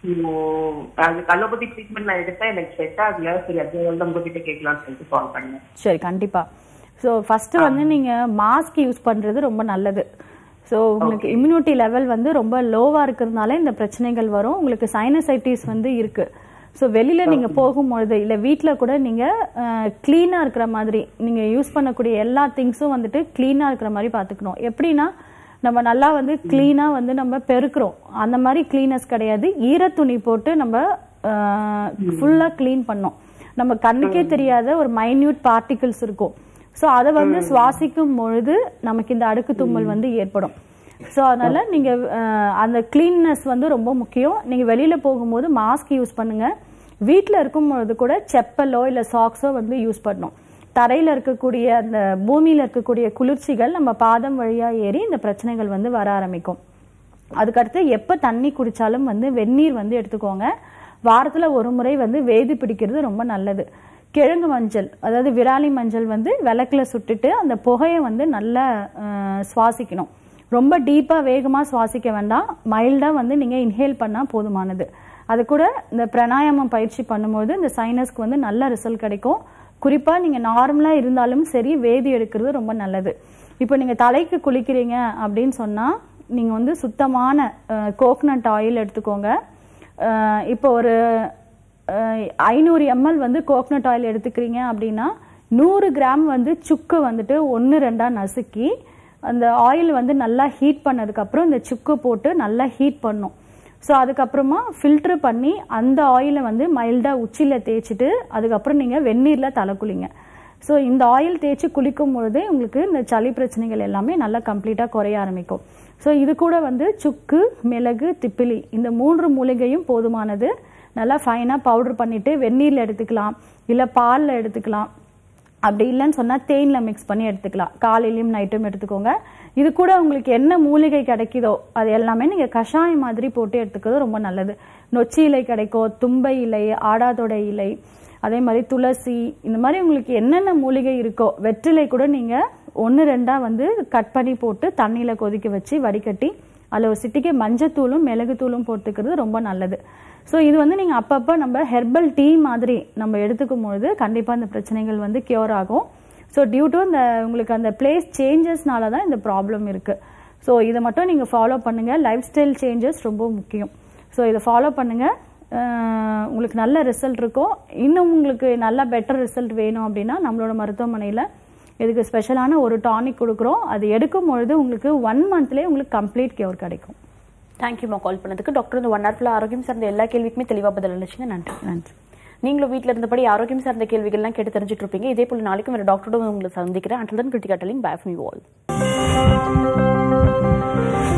அது அலோபதி ட்ரீட்மெண்ட் நான் எடுத்தா எனக்கு செட் ஆகல. சரி அது உங்ககிட்ட கேட்கலாம்னு சொல்லிட்டு கால் பண்ணேன். சரி, கண்டிப்பா. ஸோ ஃபர்ஸ்ட் வந்து நீங்க மாஸ்க் யூஸ் பண்றது ரொம்ப நல்லது. ஸோ உங்களுக்கு இம்யூனிட்டி லெவல் வந்து ரொம்ப லோவா இருக்கிறதுனால இந்த பிரச்சனைகள் வரும். உங்களுக்கு சைனசைட்டிஸ் வந்து இருக்கு. ஸோ வெளியில நீங்க போகும்பொழுது இல்ல வீட்டில் கூட நீங்க கிளீனா இருக்கிற மாதிரி நீங்க யூஸ் பண்ணக்கூடிய எல்லா திங்ஸும் வந்துட்டு கிளீனா இருக்கிற மாதிரி பாத்துக்கணும். எப்படின்னா நம்ம நல்லா வந்து கிளீனா வந்து நம்ம பெருக்கிறோம், அந்த மாதிரி கிளீனஸ் கிடையாது. ஈரத்துணி போட்டு நம்ம ஃபுல்லா கிளீன் பண்ணோம். நம்ம கண்ணுக்கே தெரியாத ஒரு மைன்யூட் பார்ட்டிகிள்ஸ் இருக்கும். ஸோ அதை வந்து சுவாசிக்கும் பொழுது நமக்கு இந்த அடுக்கு தும்மல் வந்து ஏற்படும். ஸோ அதனால நீங்க அந்த கிளீன்னஸ் வந்து ரொம்ப முக்கியம். நீங்க வெளியில போகும்போது மாஸ்க் யூஸ் பண்ணுங்க. வீட்டில் இருக்கும்பொழுது கூட செப்பலோ இல்லை சாக்ஸோ வந்து யூஸ் பண்ணணும். தரையில இருக்கக்கூடிய அந்த பூமியில இருக்கக்கூடிய குளிர்ச்சிகள் நம்ம பாதம் வழியா ஏறி இந்த பிரச்சனைகள் வந்து வர ஆரம்பிக்கும். அதுக்கடுத்து எப்போ தண்ணி குடிச்சாலும் வந்து வெந்நீர் வந்து எடுத்துக்கோங்க. வாரத்துல ஒரு முறை வந்து வேதி பிடிக்கிறது ரொம்ப நல்லது. கிழங்கு மஞ்சள், அதாவது விராலி மஞ்சள் வந்து விளக்குல சுட்டுட்டு அந்த புகையை வந்து நல்லா சுவாசிக்கணும். ரொம்ப டீப்பா வேகமா சுவாசிக்க வேண்டாம், மைல்டா வந்து நீங்க இன்ஹேல் பண்ணா போதுமானது. அது கூட இந்த பிராணாயாமம் பயிற்சி பண்ணும்போது இந்த சைனஸ்க்கு வந்து நல்ல ரிசல்ட் கிடைக்கும். குறிப்பா நீங்க நார்மலா இருந்தாலும் சரி வேதி எடுக்கிறது ரொம்ப நல்லது. இப்போ நீங்க தலைக்கு குளிக்கிறீங்க அப்படின்னு சொன்னா நீங்க வந்து சுத்தமான கோகனட் ஆயில் எடுத்துக்கோங்க. இப்போ ஒரு 500 ml வந்து கோகனட் ஆயில் எடுத்துக்கிறீங்க அப்படின்னா 100 கிராம் வந்து சுக்கு வந்துட்டு 1-2 நசுக்கி அந்த ஆயில் வந்து நல்லா ஹீட் பண்ணதுக்கப்புறம் இந்த சுக்கு போட்டு நல்லா ஹீட் பண்ணும். ஸோ அதுக்கப்புறமா ஃபில்டர் பண்ணி அந்த ஆயிலை வந்து மைல்டாக உச்சியில் தேய்ச்சிட்டு அதுக்கப்புறம் நீங்கள் வெந்நீரில் தலை குளிங்க. ஸோ இந்த ஆயில் தேய்ச்சி குளிக்கும் பொழுது உங்களுக்கு இந்த சளி பிரச்சனைகள் எல்லாமே நல்லா கம்ப்ளீட்டாக குறைய ஆரம்பிக்கும். ஸோ இது கூட வந்து சுக்கு, மிளகு, திப்பிலி இந்த 3 மூலிகையும் போதுமானது. நல்லா ஃபைனாக பவுடர் பண்ணிவிட்டு வெந்நீரில் எடுத்துக்கலாம், இல்லை பாலில் எடுத்துக்கலாம். அப்படி இல்லைன்னு சொன்னால் தேனில் மிக்ஸ் பண்ணி எடுத்துக்கலாம். காலையிலையும் நைட்டும் எடுத்துக்கோங்க. இது கூட உங்களுக்கு என்ன மூலிகை கிடைக்குதோ அது எல்லாமே நீங்கள் கஷாயம் மாதிரி போட்டு எடுத்துக்கிறது ரொம்ப நல்லது. நொச்சி இலை கிடைக்கும், தும்பை இலை, ஆடாதொடை இலை, அதே மாதிரி துளசி, இந்த மாதிரி உங்களுக்கு என்னென்ன மூலிகை இருக்கோ, வெற்றிலை கூட நீங்கள் 1-2 வந்து கட் பண்ணி போட்டு தண்ணியில் கொதிக்க வச்சு வடிகட்டி அதில் ஒரு சிட்டிக்கை மஞ்சத்தூளும் மிளகுத்தூளும் போட்டுக்கிறது ரொம்ப நல்லது. ஸோ இது வந்து நீங்கள் அப்பப்போ நம்ம ஹெர்பல் டீ மாதிரி நம்ம எடுத்துக்கும் பொழுது கண்டிப்பாக இந்த பிரச்சனைகள் வந்து கியூர் ஆகும். ஸோ டியூ டு இந்த உங்களுக்கு அந்த பிளேஸ் சேஞ்சஸ்னால தான் இந்த ப்ராப்ளம் இருக்குது. ஸோ இதை மட்டும் நீங்கள் ஃபாலோ பண்ணுங்கள். லைஃப் ஸ்டைல் சேஞ்சஸ் ரொம்ப முக்கியம். ஸோ இதை ஃபாலோ பண்ணுங்கள், உங்களுக்கு நல்ல ரிசல்ட் இருக்கும். இன்னும் உங்களுக்கு நல்ல பெட்டர் ரிசல்ட் வேணும் அப்படின்னா நம்மளோட மருத்துவமனையில் இதுக்கு ஸ்பெஷலான ஒரு டானிக் கொடுக்குறோம். அது எடுக்கும் பொழுது உங்களுக்கு 1 மந்த்லேயே உங்களுக்கு கம்ப்ளீட் கியூர் கிடைக்கும். தேங்க்யூமா கால் பண்ணதுக்கு. டாக்டர் இந்த 1 hour ஆரோக்கியம் சார்ந்த எல்லா கேள்விக்குமே தெளிவாக பதில் அளிச்சிங்க. நன்றி. நன்றி. நீங்களும் வீட்டில் இருந்தபடி ஆரோக்கியம் சார்ந்த கேள்விகள்லாம் கேட்டு தெரிஞ்சுட்டு இருப்பீங்க. இதே போல நாளைக்கும் வேறு டாக்டரோட உங்களை சந்திக்கிறேன். Until then Kiruthika telling bye from you all.